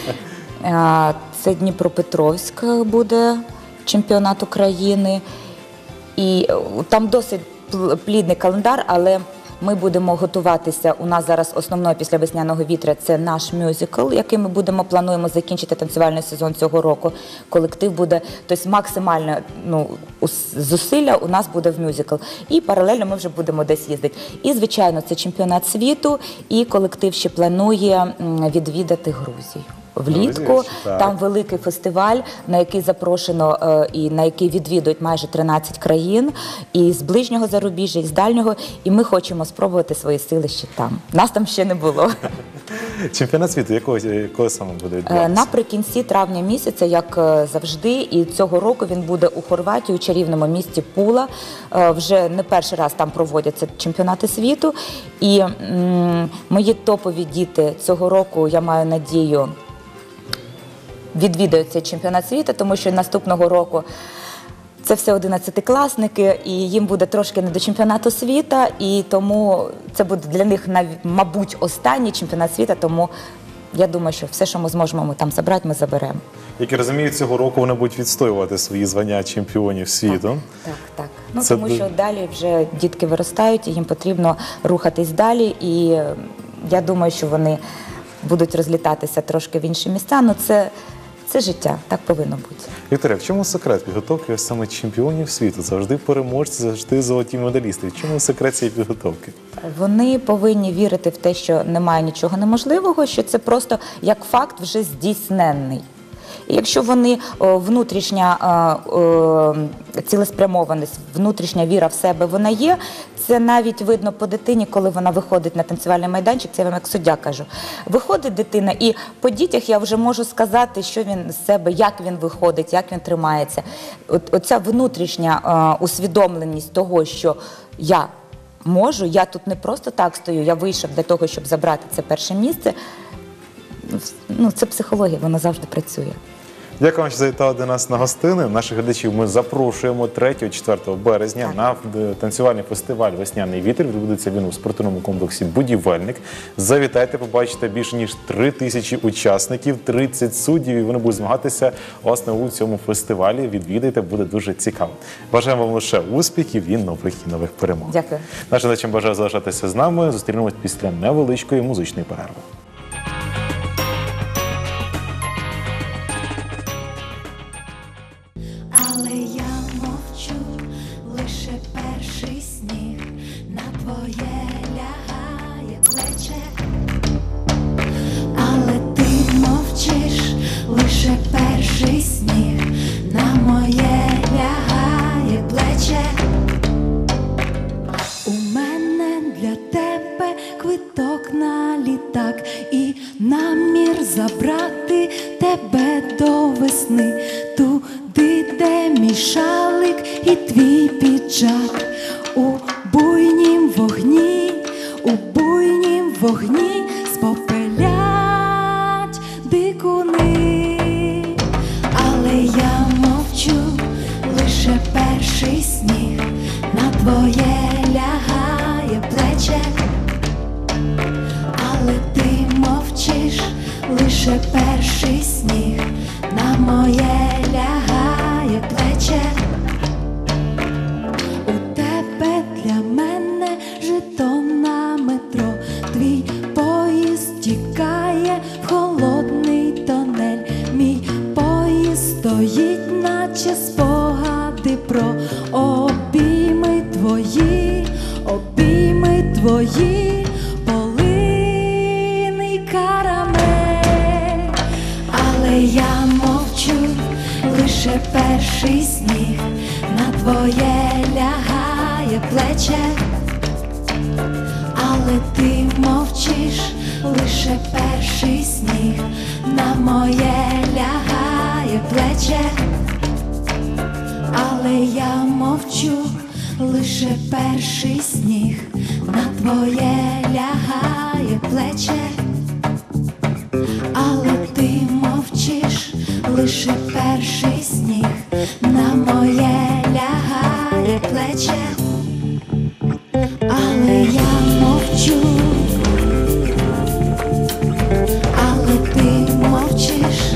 Це Дніпропетровськ буде чемпіонат України. І там досить плідний календар, але ми будемо готуватися. У нас зараз основною після весняного вітря це наш мюзикл, який ми будемо плануємо закінчити танцювальний сезон цього року. Колектив буде, тобто максимально ну, зусилля у нас буде в мюзикл. І паралельно ми вже будемо десь їздити. І, звичайно, це чемпіонат світу, і колектив ще планує відвідати Грузію. Влітку, там великий фестиваль, на який запрошено е, і на який відвідують майже тринадцять країн, і з ближнього зарубіжжя, і з дальнього, і ми хочемо спробувати свої сили ще там. Нас там ще не було. Чемпіонат світу, якого, якого саме буде відбуватися? Е, наприкінці травня місяця, як е, завжди, і цього року він буде у Хорватії, у чарівному місті Пула. Е, вже не перший раз там проводяться чемпіонати світу, і м, мої топові діти цього року, я маю надію, відвідують цей чемпіонат світу, тому що наступного року це все одинадцятикласники, і їм буде трошки не до чемпіонату світу, і тому це буде для них, мабуть, останній чемпіонат світу, тому я думаю, що все, що ми зможемо ми там забрати, ми заберемо. Як я розумію, цього року вони будуть відстоювати свої звання чемпіонів світу. Так, так. так. Ну, Це тому дуже- що далі вже дітки виростають, і їм потрібно рухатись далі. І е, я думаю, що вони будуть розлітатися трошки в інші місця. Ну, це, це життя, так повинно бути. Вікторія, в чому секрет підготовки ось саме чемпіонів світу? Завжди переможці, завжди золоті медалісти. В чому секрет цієї підготовки? Вони повинні вірити в те, що немає нічого неможливого, що це просто як факт вже здійсненний. І якщо вони о, внутрішня о, о, цілеспрямованість, внутрішня віра в себе вона є, це навіть видно по дитині, коли вона виходить на танцювальний майданчик, це я вам як суддя кажу. Виходить дитина, і по дітях я вже можу сказати, що він з себе, як він виходить, як він тримається. От, оця внутрішня о, усвідомленість того, що я можу, я тут не просто так стою, я вийшов для того, щоб забрати це перше місце. Ну, це психологія, вона завжди працює. Дякую вам, що завітали до нас на гостини. Наших глядачів ми запрошуємо третього-четвертого березня на танцювальний фестиваль «Весняний вітер». Відбудеться він у спортивному комплексі «Будівельник». Завітайте, побачите більше ніж три тисячі учасників, тридцять суддів, і вони будуть змагатися власне у цьому фестивалі. Відвідайте, буде дуже цікаво. Бажаємо вам лише успіхів і нових і нових перемог. Дякую. Нашим глядачам бажаю залишатися з нами. Зустрінемось після невеличкої музичної перерви. Але я мовчу, лише перший сніг на твоє лягає плече. Але ти мовчиш, лише перший сніг на моє лягає плече. У мене для тебе квиток на літак і намір забрати тебе до весни. Туди, де мій шалик і твій піджак. У буйнім вогні, у буйнім вогні спопелять дикуни. Але я мовчу, лише перший сніг на твоє лягає плече. Але ти мовчиш, лише перший сніг на моє лягає плече. У тебе для мене жетон на метро. Твій поїзд тікає в холодний тонель. Мій поїзд стоїть, наче спогади про обійми твої, обійми твої, полин і карамель. Але я мовчу, лише перший сніг на твоє лягає плече. Але ти мовчиш, лише перший сніг на моє лягає плече. Але я мовчу, лише перший сніг на твоє лягає плече. Але ти мовчиш, лише перший сніг на моє лягає плече. Але я мовчу, але ти мовчиш,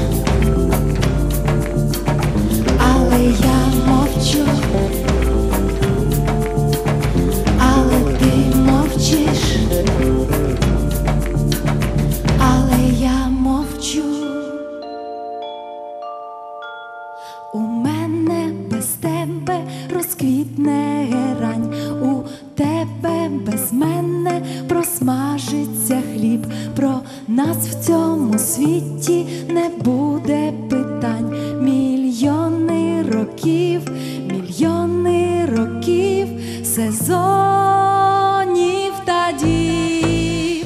але я мовчу, але ти мовчиш, але я мовчу. У мене без тебе розквітне герань, у тебе без мене просмажиться хліб. Про нас в цьому світі не буде питань. Мільйони років, мільйони років, сезонів та діб.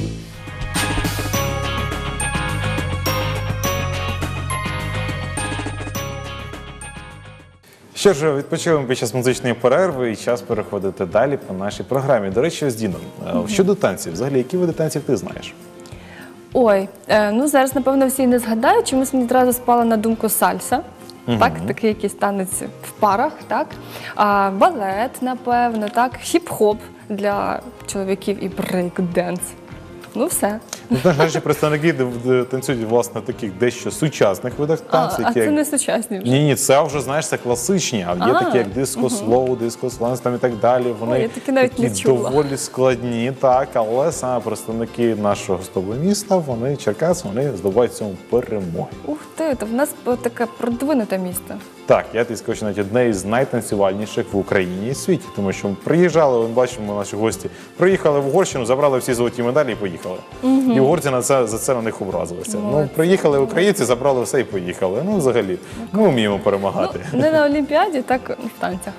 Що ж, відпочиваємо під час музичної перерви і час переходити далі по нашій програмі. До речі, з Діном, щодо танців, взагалі, які види танців ти знаєш? Ой, е, ну зараз, напевно, всі не згадають, чомусь мені одразу спала на думку сальса. Мгм. Так, такий якийсь танець в парах, так. А, балет, напевно, так, хіп-хоп для чоловіків і брейк-денс. Ну все. Ну, знаєш, наші представники де- де танцюють, власне, таких дещо сучасних видах А, танців. а які це як- не сучасні вже. Ні, ні, це вже, знаєш, це класичні, а є А, такі, як диско слоу, диско сланс там і так далі. Вони Ой, я такі навіть не такі чула. доволі складні, так, але саме представники нашого гостового міста, вони, Черкас, вони здобувають в цьому перемоги. Ух ти, то в нас таке продвинуте місто. Так, я тобі скажу, навіть одне із найтанцювальніших в Україні і світі, тому що приїжджали, ми бачимо, наші гості приїхали в Угорщину, забрали всі золоті медалі і поїхали. Мгм. І угорці на це, за це на них образилися. Ну, Молодці. приїхали українці, забрали все і поїхали. Ну, взагалі, ми вміємо перемагати. Не на Олімпіаді, так в танцях.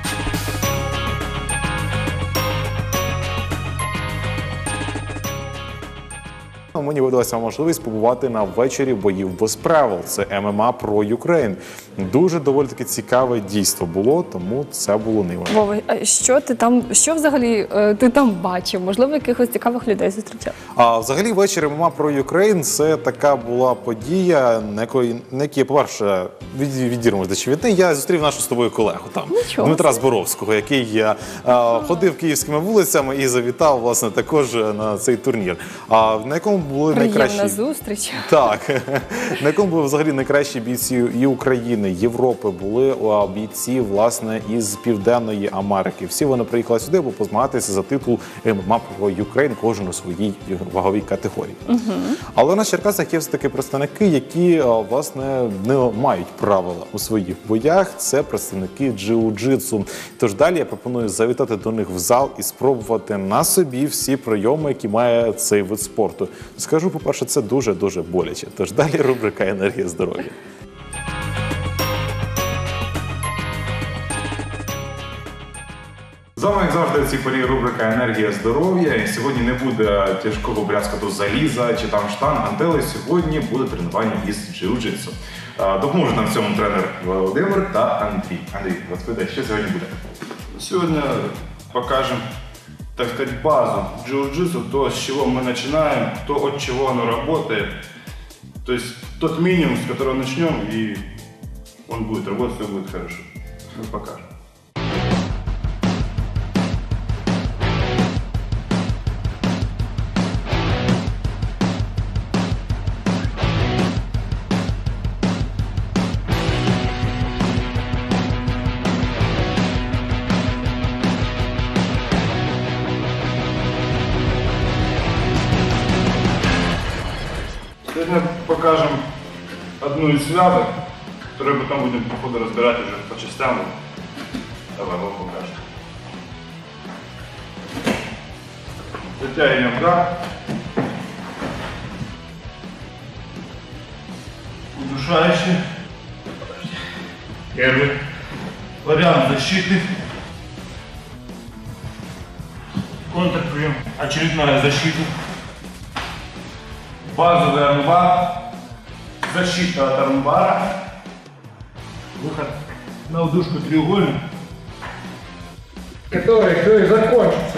Мені видалася можливість побувати на вечорі боїв без правил. Це ем ем а Pro Ukraine. Дуже доволі таки цікаве дійство було, тому це було неймовірно. Вова, а що ти там, що взагалі е, ти там бачив? Можливо, якихось цікавих людей зустрічав? А взагалі вечір ем ем а Pro Ukraine – це така була подія, на якої, на якій, по-перше, від, відірмось дещо від неї. Я зустрів нашу з тобою колегу там, Нічого Дмитра Зборовського, який я, а, ходив київськими вулицями і завітав, власне, також на цей турнір. А на якому були Приємна найкращі... зустріч. Так, на якому були взагалі найкращі бійці і України, Європи, були а, бійці, власне, із Південної Америки. Всі вони приїхали сюди, аби позмагатися за титул ем ем а Pro Ukraine, кожен у своїй ваговій категорії. Але на Черкасах є все-таки представники, які, а, власне, не мають правила у своїх боях. Це представники джиу-джитсу. Тож далі я пропоную завітати до них в зал і спробувати на собі всі прийоми, які має цей вид спорту. Скажу, по-перше, це дуже-дуже боляче. Тож далі рубрика «Енергія здоров'я». З вами, як завжди, в цій порі рубрика «Енергія здоров'я». І сьогодні не буде тяжкого брязкоту заліза чи там штанг, гантелей. Сьогодні буде тренування із джиу-джитсу. Допоможуть нам в цьому тренер Володимир та Андрій. Андрій, розповідай, що сьогодні буде? Сегодня покажем, так сказать, базу джиу-джитсу, то, с чего мы начинаем, то, от чего оно работает. То есть тот минимум, с которого начнем, и он будет работать, все будет хорошо. Мы покажем. Сегодня покажем одну из связок, которую потом будем по ходу разбирать уже по частям. Давай, вот покажем. Затягиваем удар. Удушающий. Первый вариант защиты. Контрприем. Очередная защита. Базовый армбар, защита от армбара, выход на удушку треугольник, который все и закончится.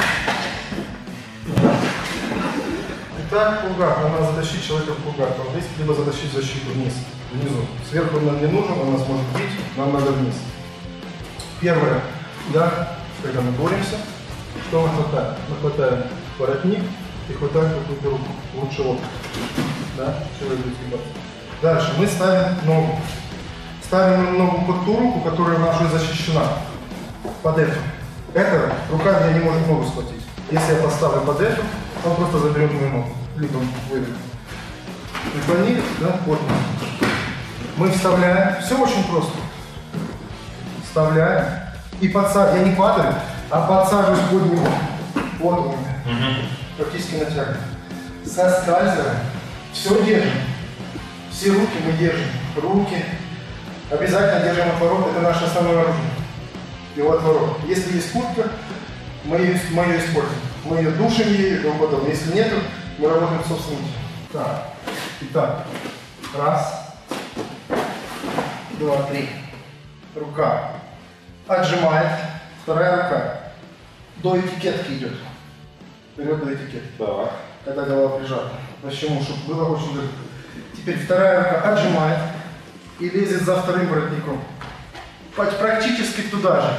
Итак, кулгак. Нам надо затащить человека в кулгак. Он здесь, либо затащить защиту вниз, внизу. Сверху нам не нужен, он нас может бить, нам надо вниз. Первое, да, когда мы боремся, что мы хватаем? Мы хватаем воротник и хватаем какую-то руку, лучше локоть. Да, человек будет сгибаться. Дальше мы ставим ногу. Ставим ногу под ту руку, которая наша защищена. Под эту. Эта рука меня не может ногу схватить. Если я поставлю под эту, он просто заберет мою ногу. Либо выведет. Наклони, да, вот. Мы вставляем. Все очень просто. Вставляем. И подсаживаем. Я не падаю, а подсаживаюсь под него. Вот он у меня. Практически натягиваем. Соскальзываем. Все держим. Все руки мы держим. Руки. Обязательно держим отворот. Это наше основное оружие. Его отворот. Если есть куртка, мы ее, мы ее используем. Мы ее душим ею и тому подобное. Если нет, мы работаем с собственным телом. Так. Итак. Раз. Два, три. Рука отжимает. Вторая рука до этикетки идет. Вперед до этикетки. Так. Когда голова прижата. Почему? Чтобы было очень легко. Теперь вторая рука отжимает и лезет за вторым воротником. Практически туда же.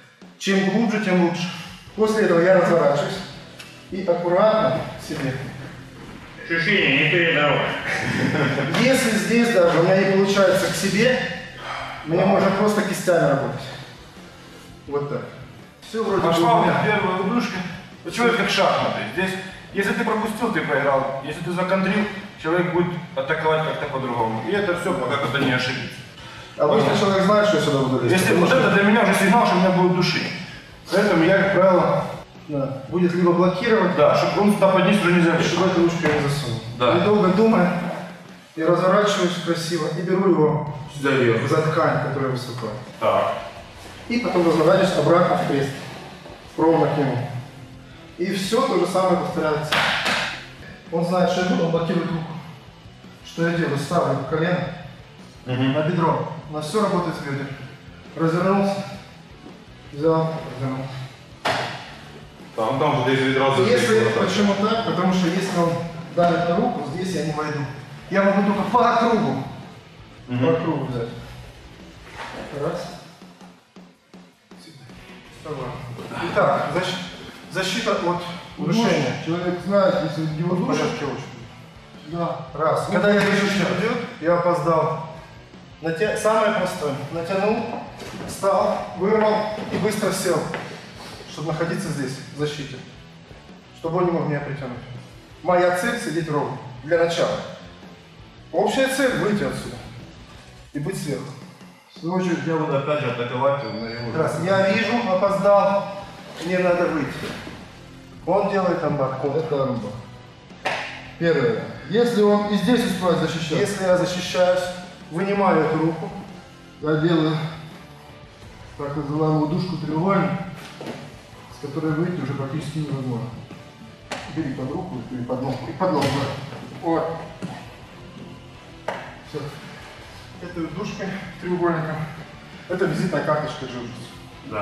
Чем глубже, тем лучше. После этого я разворачиваюсь и аккуратно себе Шишиня, не передавай. Если здесь даже у меня не получается к себе, мне можно просто кистями работать. Вот так. Все вроде Пошла у бы. меня первая удушка. Человек как шахматы. Здесь, если ты пропустил, ты проиграл. Если ты законтрил, человек будет атаковать как-то по-другому. И это все, пока кто-то не ошибется. Обычно человек знает, что я сюда буду лезть. Если вот это для меня уже сигнал, что меня будут душить. Поэтому я, как правило, да, будет либо блокировать, да, чтобы он сюда поднять уже не залез. чтобы эту ручку я не засунул. Да. Недолго думая, я разворачиваюсь красиво и беру его сюда вверх. за ткань, которая выступает. Так. И потом разворачиваюсь обратно в крест, ровно к нему. И все то же самое повторяется. Он знает, что я буду, он блокирует руку. Что я делаю? Ставлю колено угу. на бедро. У нас все работает с бедер. Развернулся, взял, развернулся. Там, там вот здесь сразу. Если, почему так? Потому что если он давит на руку, здесь я не войду. Я могу только по кругу. Угу. По кругу взять. Раз. Вставай. Итак, защ... защита от удушения. Человек знает, если его душат. Да. Раз. Когда я вижу, что идет, я опоздал. Натя... Самое простое. Натянул, встал, вырвал и быстро сел. Чтобы находиться здесь, в защите. Чтобы он не мог меня притянуть. Моя цель — сидеть ровно. Для начала. Общая цель — выйти отсюда. И быть сверху. В свою очередь я буду опять же атаковать его на его. Раз. Я вижу, опоздал, мне надо выйти. Он делает амбар. Это амбар. Первое. Если он и здесь успевает защищаться. Если я защищаюсь, вынимаю эту руку. Я делаю так называемую удушку треугольник, с которой выйти уже практически невозможно. Бери под руку и под ногу. И под ногу. Вот. Все. Этой удушкой, треугольником. Это визитная карточка джиу-джитсу. Да.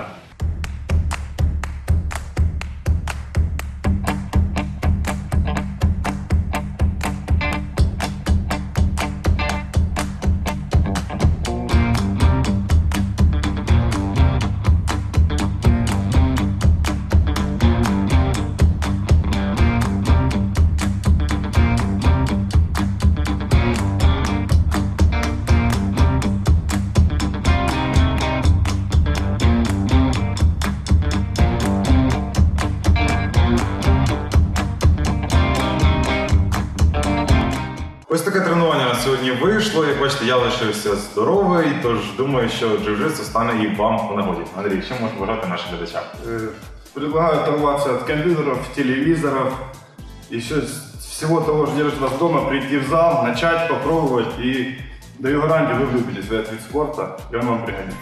Ось таке тренування на сьогодні вийшло. Як бачите, я лишився здоровий, тож думаю, що джиу-джитсу стане і вам в нагоді. Андрій, що можеш бажати нашим глядачам? Предлагаю оторваться от компьютеров, телевизоров, еще всего того, что держит вас дома, прийти в зал, начать, попробовать, и даю гарантию, вы влюбитесь в этот вид спорта, и он вам пригодится.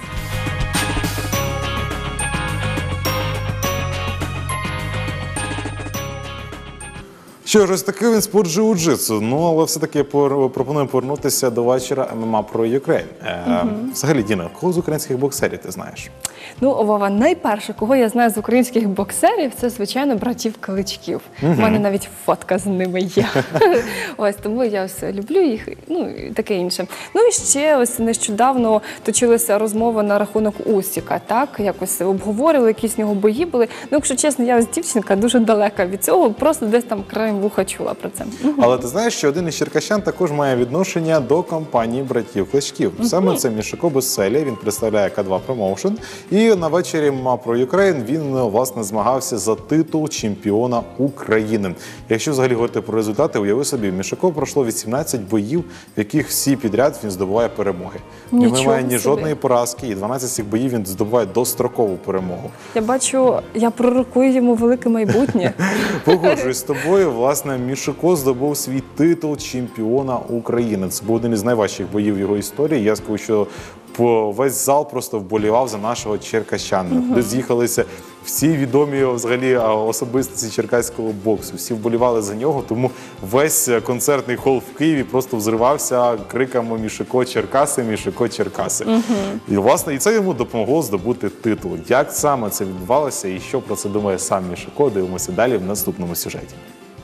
Що ж, ось такий він спорт джиу-джитсу. Ну, але все-таки пор- пропоную повернутися до вечора ем ем а про Ukraine. Е, Мгм. Взагалі, Діна, кого з українських боксерів ти знаєш? Ну, Вова, найперше, кого я знаю з українських боксерів, це, звичайно, братів Кличків. У Мгм. мене навіть фотка з ними є. Ось, тому я все люблю їх, ну, і таке інше. Ну, і ще ось нещодавно точилася розмова на рахунок Усіка, так? Якось обговорили, якісь в нього бої були. Ну, якщо чесно, я ось дівчинка дуже далека від цього, просто десь там краєм вуха чула про це. Але ти знаєш, що один із черкащан також має відношення до компанії братів Кличків. Саме це Мішко Беселя, він представляє Ка два Промоушен. І на вечорі ем ем а про Ukraine він, власне, змагався за титул чемпіона України. Якщо взагалі говорити про результати, уяви собі, Мішко пройшло вісімнадцять боїв, в яких всі підряд він здобуває перемоги. В нього Нічого немає ні собі. жодної поразки, і дванадцять з цих боїв він здобуває дострокову перемогу. Я бачу, я пророкую йому велике майбутнє. Погоджуюсь з тобою. Власне, Мішко здобув свій титул чемпіона України. Це був один із найважчих боїв в його історії. Я скажу, що по- весь зал просто вболівав за нашого черкащанина. Мгм. Де з'їхалися всі відомі взагалі а, особистості черкаського боксу. Всі вболівали за нього, тому весь концертний хол в Києві просто взривався криками «Мішко Черкаси, Мішко Черкаси». Мгм. І, власне, і це йому допомогло здобути титул. Як саме це відбувалося і що про це думає сам Мішко, дивимося далі в наступному сюжеті.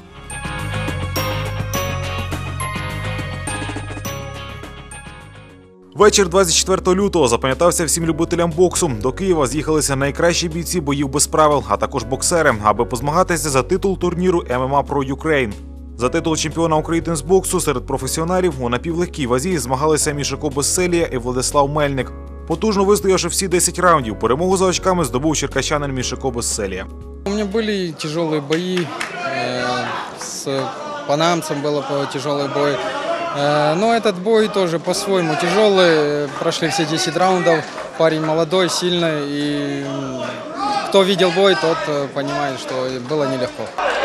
Вечір двадцять четвертого лютого запам'ятався всім любителям боксу. До Києва з'їхалися найкращі бійці боїв без правил, а також боксери, аби позмагатися за титул турніру ем ем а про Ukraine. За титул чемпіона України з боксу серед професіоналів у напівлегкій вазі змагалися Мішако Безселія і Владислав Мельник. Потужно вистоявши всі десять раундів, перемогу за очками здобув черкащанин Мішако Безселія. У меня были тяжелые бои, с панамцем был тяжелый бой. Но этот бой тоже по-своему тяжелый. Прошли все десять раундов. Парень молодой, сильный. И кто видел бой, тот понимает, что было нелегко.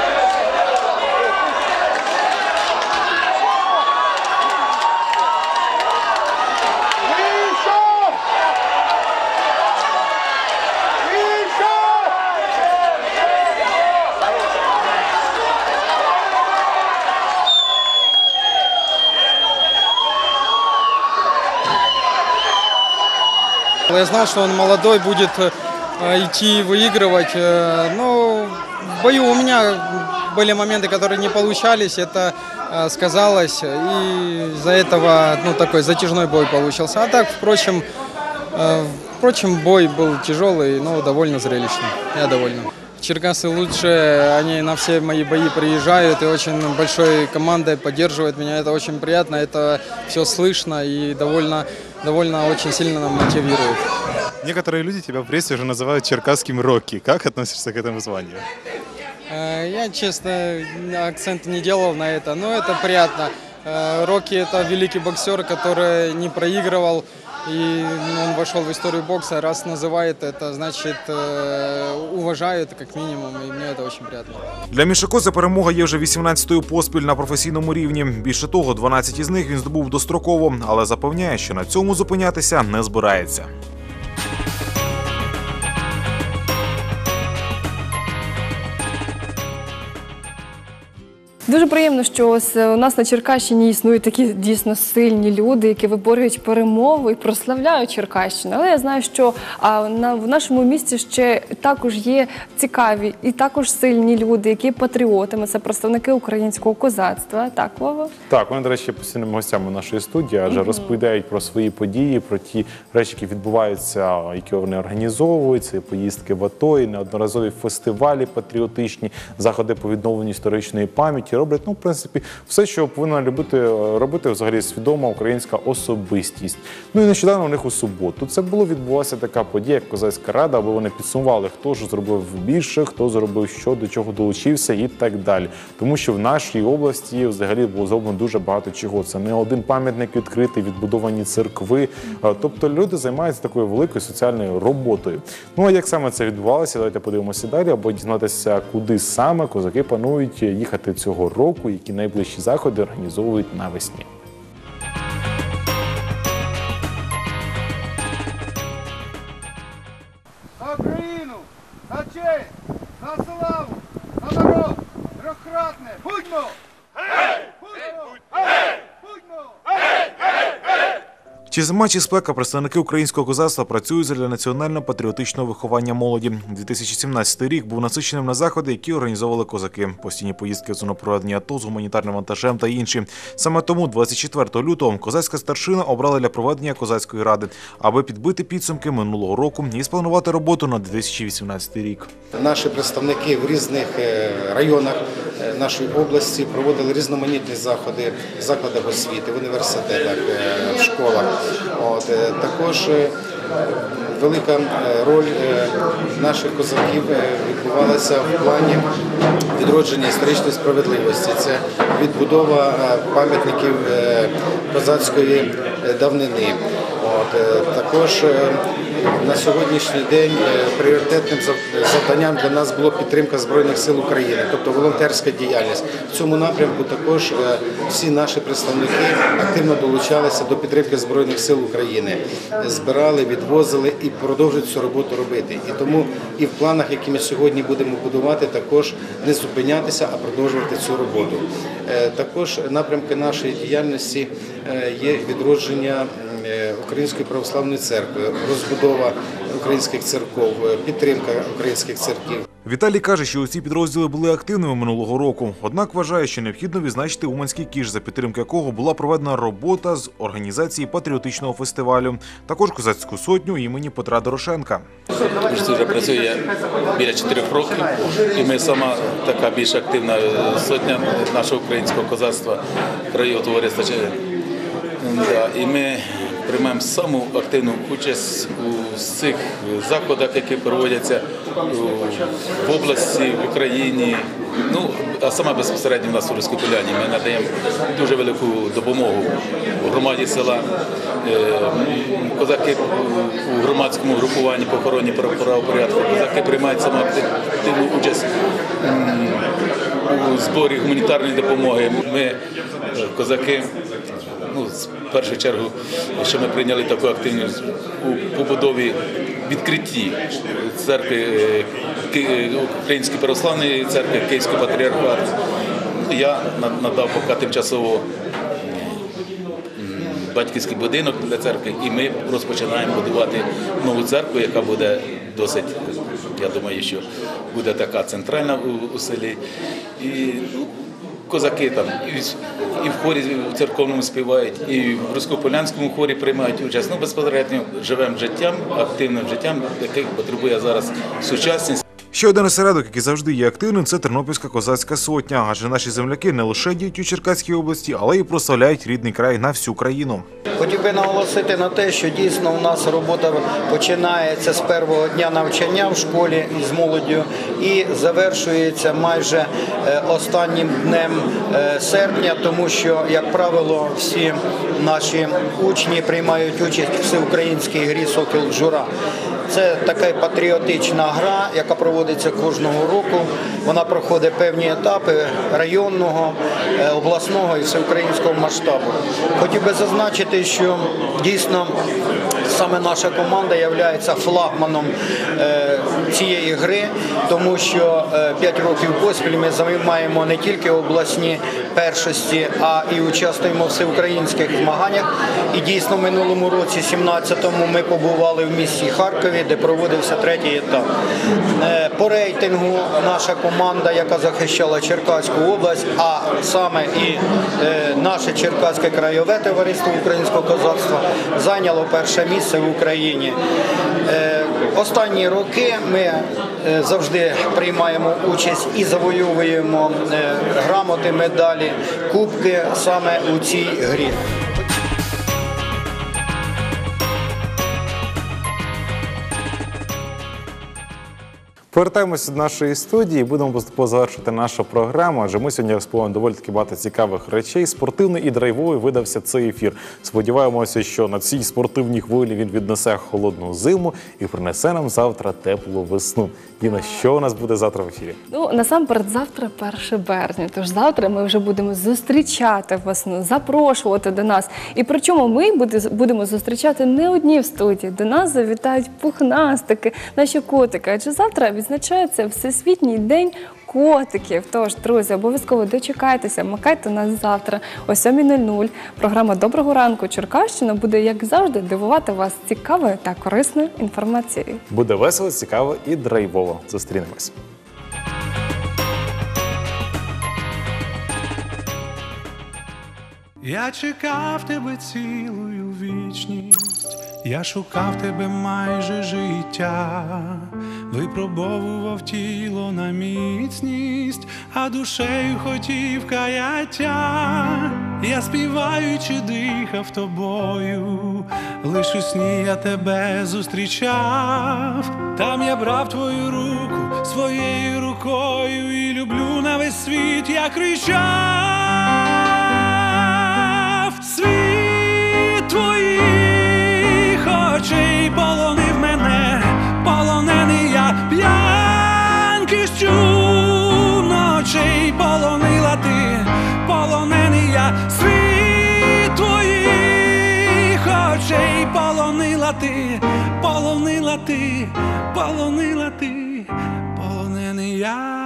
Я знал, что он молодой, будет идти выигрывать, но в бою у меня были моменты, которые не получались, это сказалось, и из-за этого ну, такой затяжной бой получился. А так, впрочем, впрочем, бой был тяжелый, но довольно зрелищный, я доволен. Черкасы лучше, они на все мои бои приезжают и очень большой командой поддерживают меня. Это очень приятно, это все слышно и довольно, довольно очень сильно мотивирует. Некоторые люди тебя в прессе уже называют черкасским Рокки. Как относишься к этому званию? Я, честно, акцент не делал на это, но это приятно. Рокки – это великий боксер, который не проигрывал. И он вошел в историю бокса, раз называет это, значит, уважает как минимум, и мне это очень приятно. Для Мішако ця перемога є вже вісімнадцятою поспіль на професійному рівні. Більше того, дванадцять із них він здобув достроково, але запевняє, що на цьому зупинятися не збирається. Дуже приємно, що ось у нас на Черкащині існують такі дійсно сильні люди, які виборюють перемогу і прославляють Черкащину. Але я знаю, що а, на, в нашому місті ще також є цікаві і також сильні люди, які патріотами. Це представники українського козацтва. Так, Вова? Так, вони, до речі, постійними гостями нашої студії, адже угу. розповідають про свої події, про ті речі, які відбуваються, які вони організовують, це поїздки в АТО, і неодноразові фестивалі патріотичні, заходи по відновленню історичної пам'яті. Роблять, ну, в принципі, все, що повинна любити, робити взагалі свідома українська особистість. Ну і нещодавно у них у суботу це було, відбулася така подія, як Козацька рада, аби вони підсумували, хто ж зробив більше, хто зробив що, до чого долучився і так далі. Тому що в нашій області взагалі було зроблено дуже багато чого. Це не один пам'ятник відкритий, відбудовані церкви. Тобто люди займаються такою великою соціальною роботою. Ну а як саме це відбувалося, давайте подивимося далі, або дізнатися, куди саме козаки планують їхати цього року, які найближчі заходи організовують навесні. За Україну, за честь, за славу, за народ, трьохкратне, будьмо! Гей! Будьмо! Гей! Будьмо! Гей! Гей! Чи зима, чи спека, представники українського козацтва працюють для національно-патріотичного виховання молоді. дві тисячі сімнадцятий рік був насиченим на заходи, які організовували козаки. Постійні поїздки в зону проведення АТО з гуманітарним вантажем та інші. Саме тому двадцять четвертого лютого козацька старшина обрала для проведення козацької ради, аби підбити підсумки минулого року і спланувати роботу на дві тисячі вісімнадцятий рік. Наші представники в різних районах нашої області проводили різноманітні заходи в закладах освіти, в університетах, в школах. От, також велика роль наших козаків відбувалася в плані відродження історичної справедливості. Це відбудова пам'ятників козацької давнини. От, також на сьогоднішній день пріоритетним завданням для нас було підтримка Збройних сил України, тобто волонтерська діяльність. В цьому напрямку також всі наші представники активно долучалися до підтримки Збройних сил України. Збирали, відвозили і продовжують цю роботу робити. І тому і в планах, які ми сьогодні будемо будувати, також не зупинятися, а продовжувати цю роботу. Також напрямки нашої діяльності є відродження Української православної церкви, розбудова українських церков, підтримка українських церків. Віталій каже, що усі підрозділи були активними минулого року. Однак вважає, що необхідно відзначити Уманський кіш, за підтримки якого була проведена робота з організації патріотичного фестивалю. Також Козацьку сотню імені Петра Дорошенка. Кіш вже працює біля чотирьох років, і ми сама така більш активна сотня нашого українського козацтва, краєвого товариства. І ми приймаємо саму активну участь у цих заходах, які проводяться в області, в Україні. Ну, а саме безпосередньо в нас у Руській Поляні. Ми надаємо дуже велику допомогу у громаді села. Козаки у громадському групуванні по охороні правопорядку. Козаки приймають саму активну участь у зборі гуманітарної допомоги. Ми, козаки, ну, в першу чергу, що ми прийняли таку активність у побудові, відкритті церкви, Української православної церкви, Київського патріархату. Я надав поки тимчасово батьківський будинок для церкви, і ми розпочинаємо будувати нову церкву, яка буде досить, я думаю, що буде така центральна у, у селі. І, ну, козаки там і, і в хорі в церковному співають, і в Русько-Полянському хорі приймають участь. Ну, безпосередньо живемо життям, активним життям, яке потребує зараз сучасність. Ще один осередок, який завжди є активним, це Тернопільська козацька сотня. Адже наші земляки не лише діють у Черкаській області, але й прославляють рідний край на всю країну. Хотів би наголосити на те, що дійсно у нас робота починається з першого дня навчання в школі з молоддю і завершується майже останнім днем серпня, тому що, як правило, всі наші учні приймають участь в всеукраїнській грі «Сокіл Джура». Це така патріотична гра, яка проводиться кожного року. Вона проходить певні етапи районного, обласного і всеукраїнського масштабу. Хотів би зазначити, що дійсно саме наша команда є флагманом цієї гри, тому що п'ять років поспіль ми займаємо не тільки обласні першості, а і участвуємо в всеукраїнських змаганнях. І дійсно в минулому році, сімнадцятому, ми побували в місті Харкові, де проводився третій етап. По рейтингу наша команда, яка захищала Черкаську область, а саме і наше Черкаське краєве товариство українського козацтва, зайняло перше місце в Україні. Останні роки ми завжди приймаємо участь і завойовуємо грамоти, медалі, кубки саме у цій грі. Повертаємося до нашої студії, будемо поступово завершити нашу програму, адже ми сьогодні розповіли доволі таки багато цікавих речей. Спортивний і драйвовий видався цей ефір. Сподіваємося, що на цій спортивній хвилі він віднесе холодну зиму і принесе нам завтра теплу весну. Діна, що у нас буде завтра в ефірі? Ну, насамперед, завтра перше березня, тож завтра ми вже будемо зустрічати весну, запрошувати до нас. І причому ми будемо зустрічати не одні в студії. До нас завітають пухнастики, наші котики, адже завтра відзначається Всесвітній день котиків. Тож, друзі, обов'язково дочекайтеся, макайте нас завтра о сьомій нуль нуль. Програма «Доброго ранку, Черкащина» буде, як завжди, дивувати вас цікавою та корисною інформацією. Буде весело, цікаво і драйвово. Зустрінемось. Я чекав тебе цілую вічність, я шукав тебе майже життя, випробовував тіло на міцність, а душею хотів каяття. Я співаючи дихав тобою, лиш у сні я тебе зустрічав. Там я брав твою руку своєю рукою і люблю на весь світ я кричав. Світ твоїх очей полонив мене, полонений я п'янкістю ночей, полонила ти, полонений я. Світ твоїх очей полонила ти, полонила ти, полонила ти, полонений я.